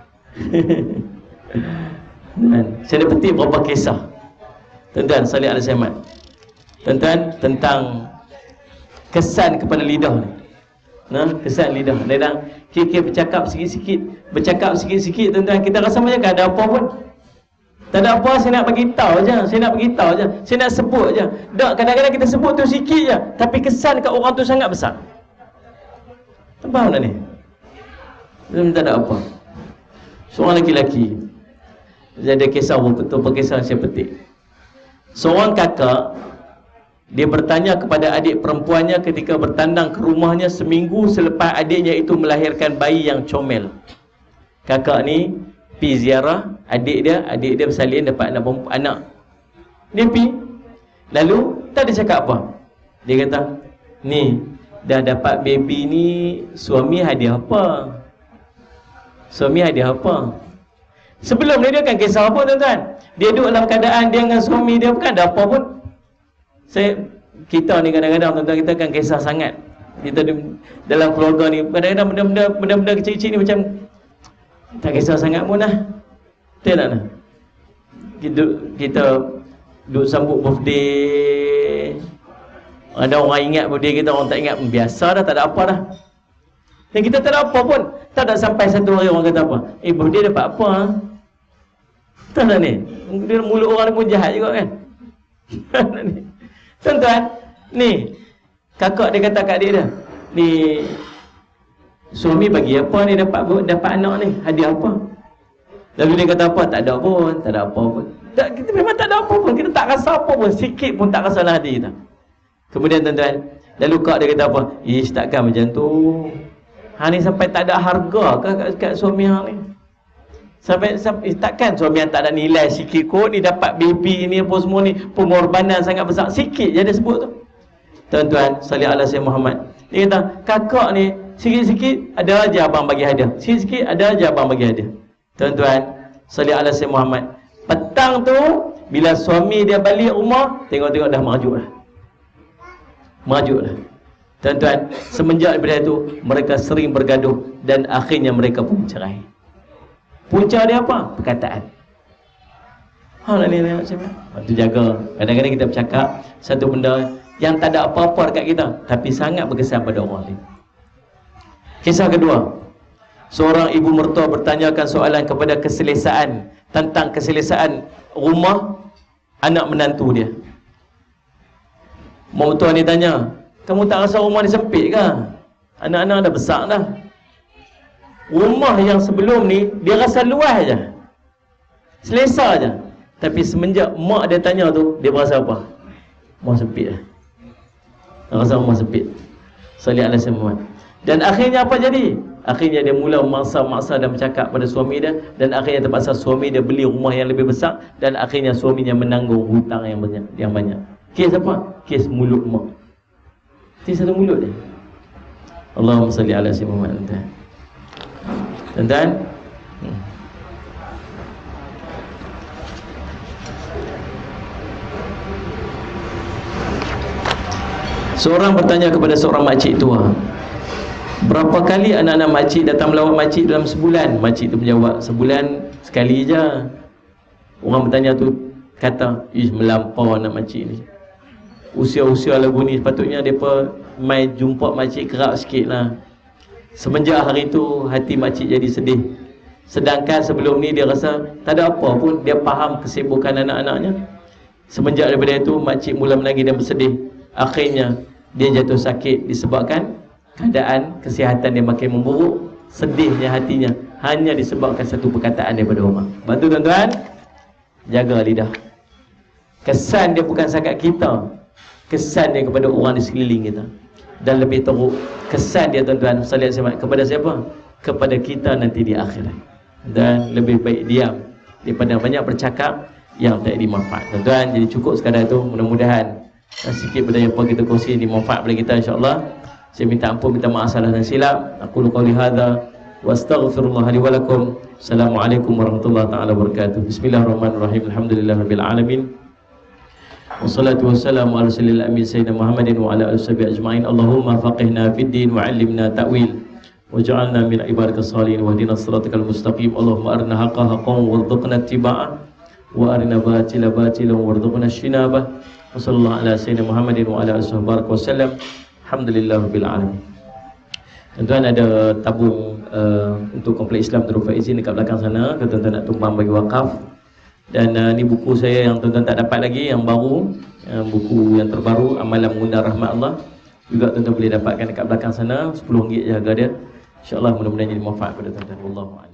Saya dah petik beberapa kisah tuan-tuan salih alaihi Muhammad, tuan-tuan, tentang kesan kepada lidah ni. Nah, kesan lidah. Kadang kita bercakap sikit-sikit, tuan-tuan, kita rasa macam ada apa pun. Tak ada apa, saya nak bagi tahu je, saya nak sebut je. Tak, kadang-kadang kita sebut tu sikit je, tapi kesan kat orang tu sangat besar. Faham tak ni? Tak ada apa. Seorang lelaki, dia ada kisah betul, kisah saya petik. Seorang kakak, dia bertanya kepada adik perempuannya ketika bertandang ke rumahnya seminggu selepas adiknya itu melahirkan bayi yang comel. Kakak ni pergi ziarah adik dia bersalin dapat anak. Dia pergi, lalu tak ada cakap apa. Dia kata, ni dah dapat baby ni, suami hadiah apa? Sebelum ni dia kan kisah apa tuan-tuan? Dia duduk dalam keadaan dia dengan suami dia bukan ada apa pun. Kita ni kadang-kadang tuan-tuan, kita kan kisah sangat. Kita dalam keluarga ni kadang-kadang benda-benda kecil-kecil ni macam tak kisah sangat pun lah. Betul tak? Kita duduk sambut birthday, ada orang ingat birthday kita, orang tak ingat, biasa dah, tak ada apa dah. Dan kita tak ada apa pun. Tak ada sampai satu hari orang kata apa, birthday dapat apa? Tak ada ni. Mulut orang ni pun jahat juga kan. Tuan-tuan, ni kakak dia kata kat adik dia, ni suami bagi apa ni, dapat anak ni, hadiah apa? Lalu dia kata apa? Tak ada apa pun. Kita memang tak ada apa pun, kita tak rasa apa pun, sikit pun tak rasa dalam hati kita. Kemudian tuan-tuan, lalu kak dia kata apa? Takkan macam tu. Ni sampai tak ada harga kat suami hang ni. Sampai takkan suami yang tak ada nilai sikit kot, ni dapat baby ni apa semua ni, pengorbanan sangat besar, sikit je dia sebut tu. Tuan-tuan salih ala Sayyidina Muhammad, dia kata kakak ni sikit-sikit ada aja abang bagi hadiah, sikit-sikit ada aja abang bagi hadiah. Tuan-tuan salih ala Sayyidina Muhammad, petang tu bila suami dia balik rumah, tengok-tengok dah merajuk dah. Tuan-tuan, semenjak daripada itu mereka sering bergaduh dan akhirnya mereka pun bercerai. Punca dia apa? Perkataan. Ni macam mana? Itu jaga. Kadang-kadang kita bercakap satu benda yang tak ada apa-apa dekat kita, tapi sangat berkesan pada orang lain. Kisah kedua, seorang ibu mertua bertanyakan soalan kepada keselesaan, tentang keselesaan rumah anak menantu dia. Mak mertua ni tanya, kamu tak rasa rumah ni sempit ke? Anak-anak dah besar dah. Rumah yang sebelum ni dia rasa luas je, selesa je. Tapi semenjak mak dia tanya tu, dia berasa apa? Rumah sempit lah. Dia rasa rumah sempit. Salih alaihi wasallam. Dan akhirnya apa jadi? Akhirnya dia mula memaksa dan bercakap pada suami dia, dan akhirnya terpaksa suami dia beli rumah yang lebih besar, dan akhirnya suaminya menanggung hutang yang banyak. Kes apa? Kes mulut mak. Kes satu mulut dia. Allahumma salli ala sayyidina Muhammad. Tuan-tuan, seorang bertanya kepada seorang makcik tua, berapa kali anak-anak makcik datang melawat makcik dalam sebulan? Makcik tu menjawab, sebulan sekali je. Orang bertanya tu kata, melampau anak makcik ni. Usia-usia lagu ni sepatutnya mereka mai jumpa makcik kerak sikit lah. Semenjak hari tu hati makcik jadi sedih. Sedangkan sebelum ni dia rasa tak ada apa pun, dia faham kesibukan anak-anaknya. Semenjak daripada itu makcik mula menangis dan bersedih. Akhirnya dia jatuh sakit disebabkan keadaan kesihatan dia makin memburuk. Sedihnya hatinya hanya disebabkan satu perkataan daripada orang. Bantu tuan-tuan, jaga lidah. Kesan dia bukan sangat kita, kesan dia kepada orang di sekeliling kita. Dan lebih teruk, kesan dia tuan-tuan kepada siapa? Kepada kita nanti di akhirat. Dan lebih baik diam daripada banyak bercakap yang tak dimanfaat. Tuan-tuan, jadi cukup sekadar itu. Mudah-mudahan sikit benda yang kita kongsi dimanfaat pada kita, insya-Allah. Saya minta ampun, minta maaf salah dan silap. Aku qouli hadza wa astaghfirullah li wa lakum. Assalamualaikum warahmatullahi taala wabarakatuh. Bismillahirrahmanirrahim. Alhamdulillahirabbil alamin. Wassalatu wassalamu ala rasulil amin sayyidina Muhammadin wa ala alihi washabihi ajmain. Allahumma faqihna fid din wa 'allimna ta'wil waj'alna min ibadikas salihin wahdina siratal mustaqim. Allahumma arina haqqan haqqan warzuqna ittiba'ah wa arina batila batilan warzuqna ijtinabah. Wa sallallahu ala sayyidina Muhammadin wa ala alihi wasallam. Alhamdulillahirabbil alamin. Tuan-tuan, ada tabung untuk Kompleks Islam Darul Faizin dekat belakang sana. Kalau tuan-tuan nak tumpang bagi wakaf. Dan ni buku saya yang tuan-tuan tak dapat lagi, yang baru, buku yang terbaru, Amalan Mengundang Rahmat Allah. Juga tuan-tuan boleh dapatkan dekat belakang sana. RM10 je harga dia. InsyaAllah mudah-mudahan jadi manfaat pada tuan-tuan. Wallahu a'lam.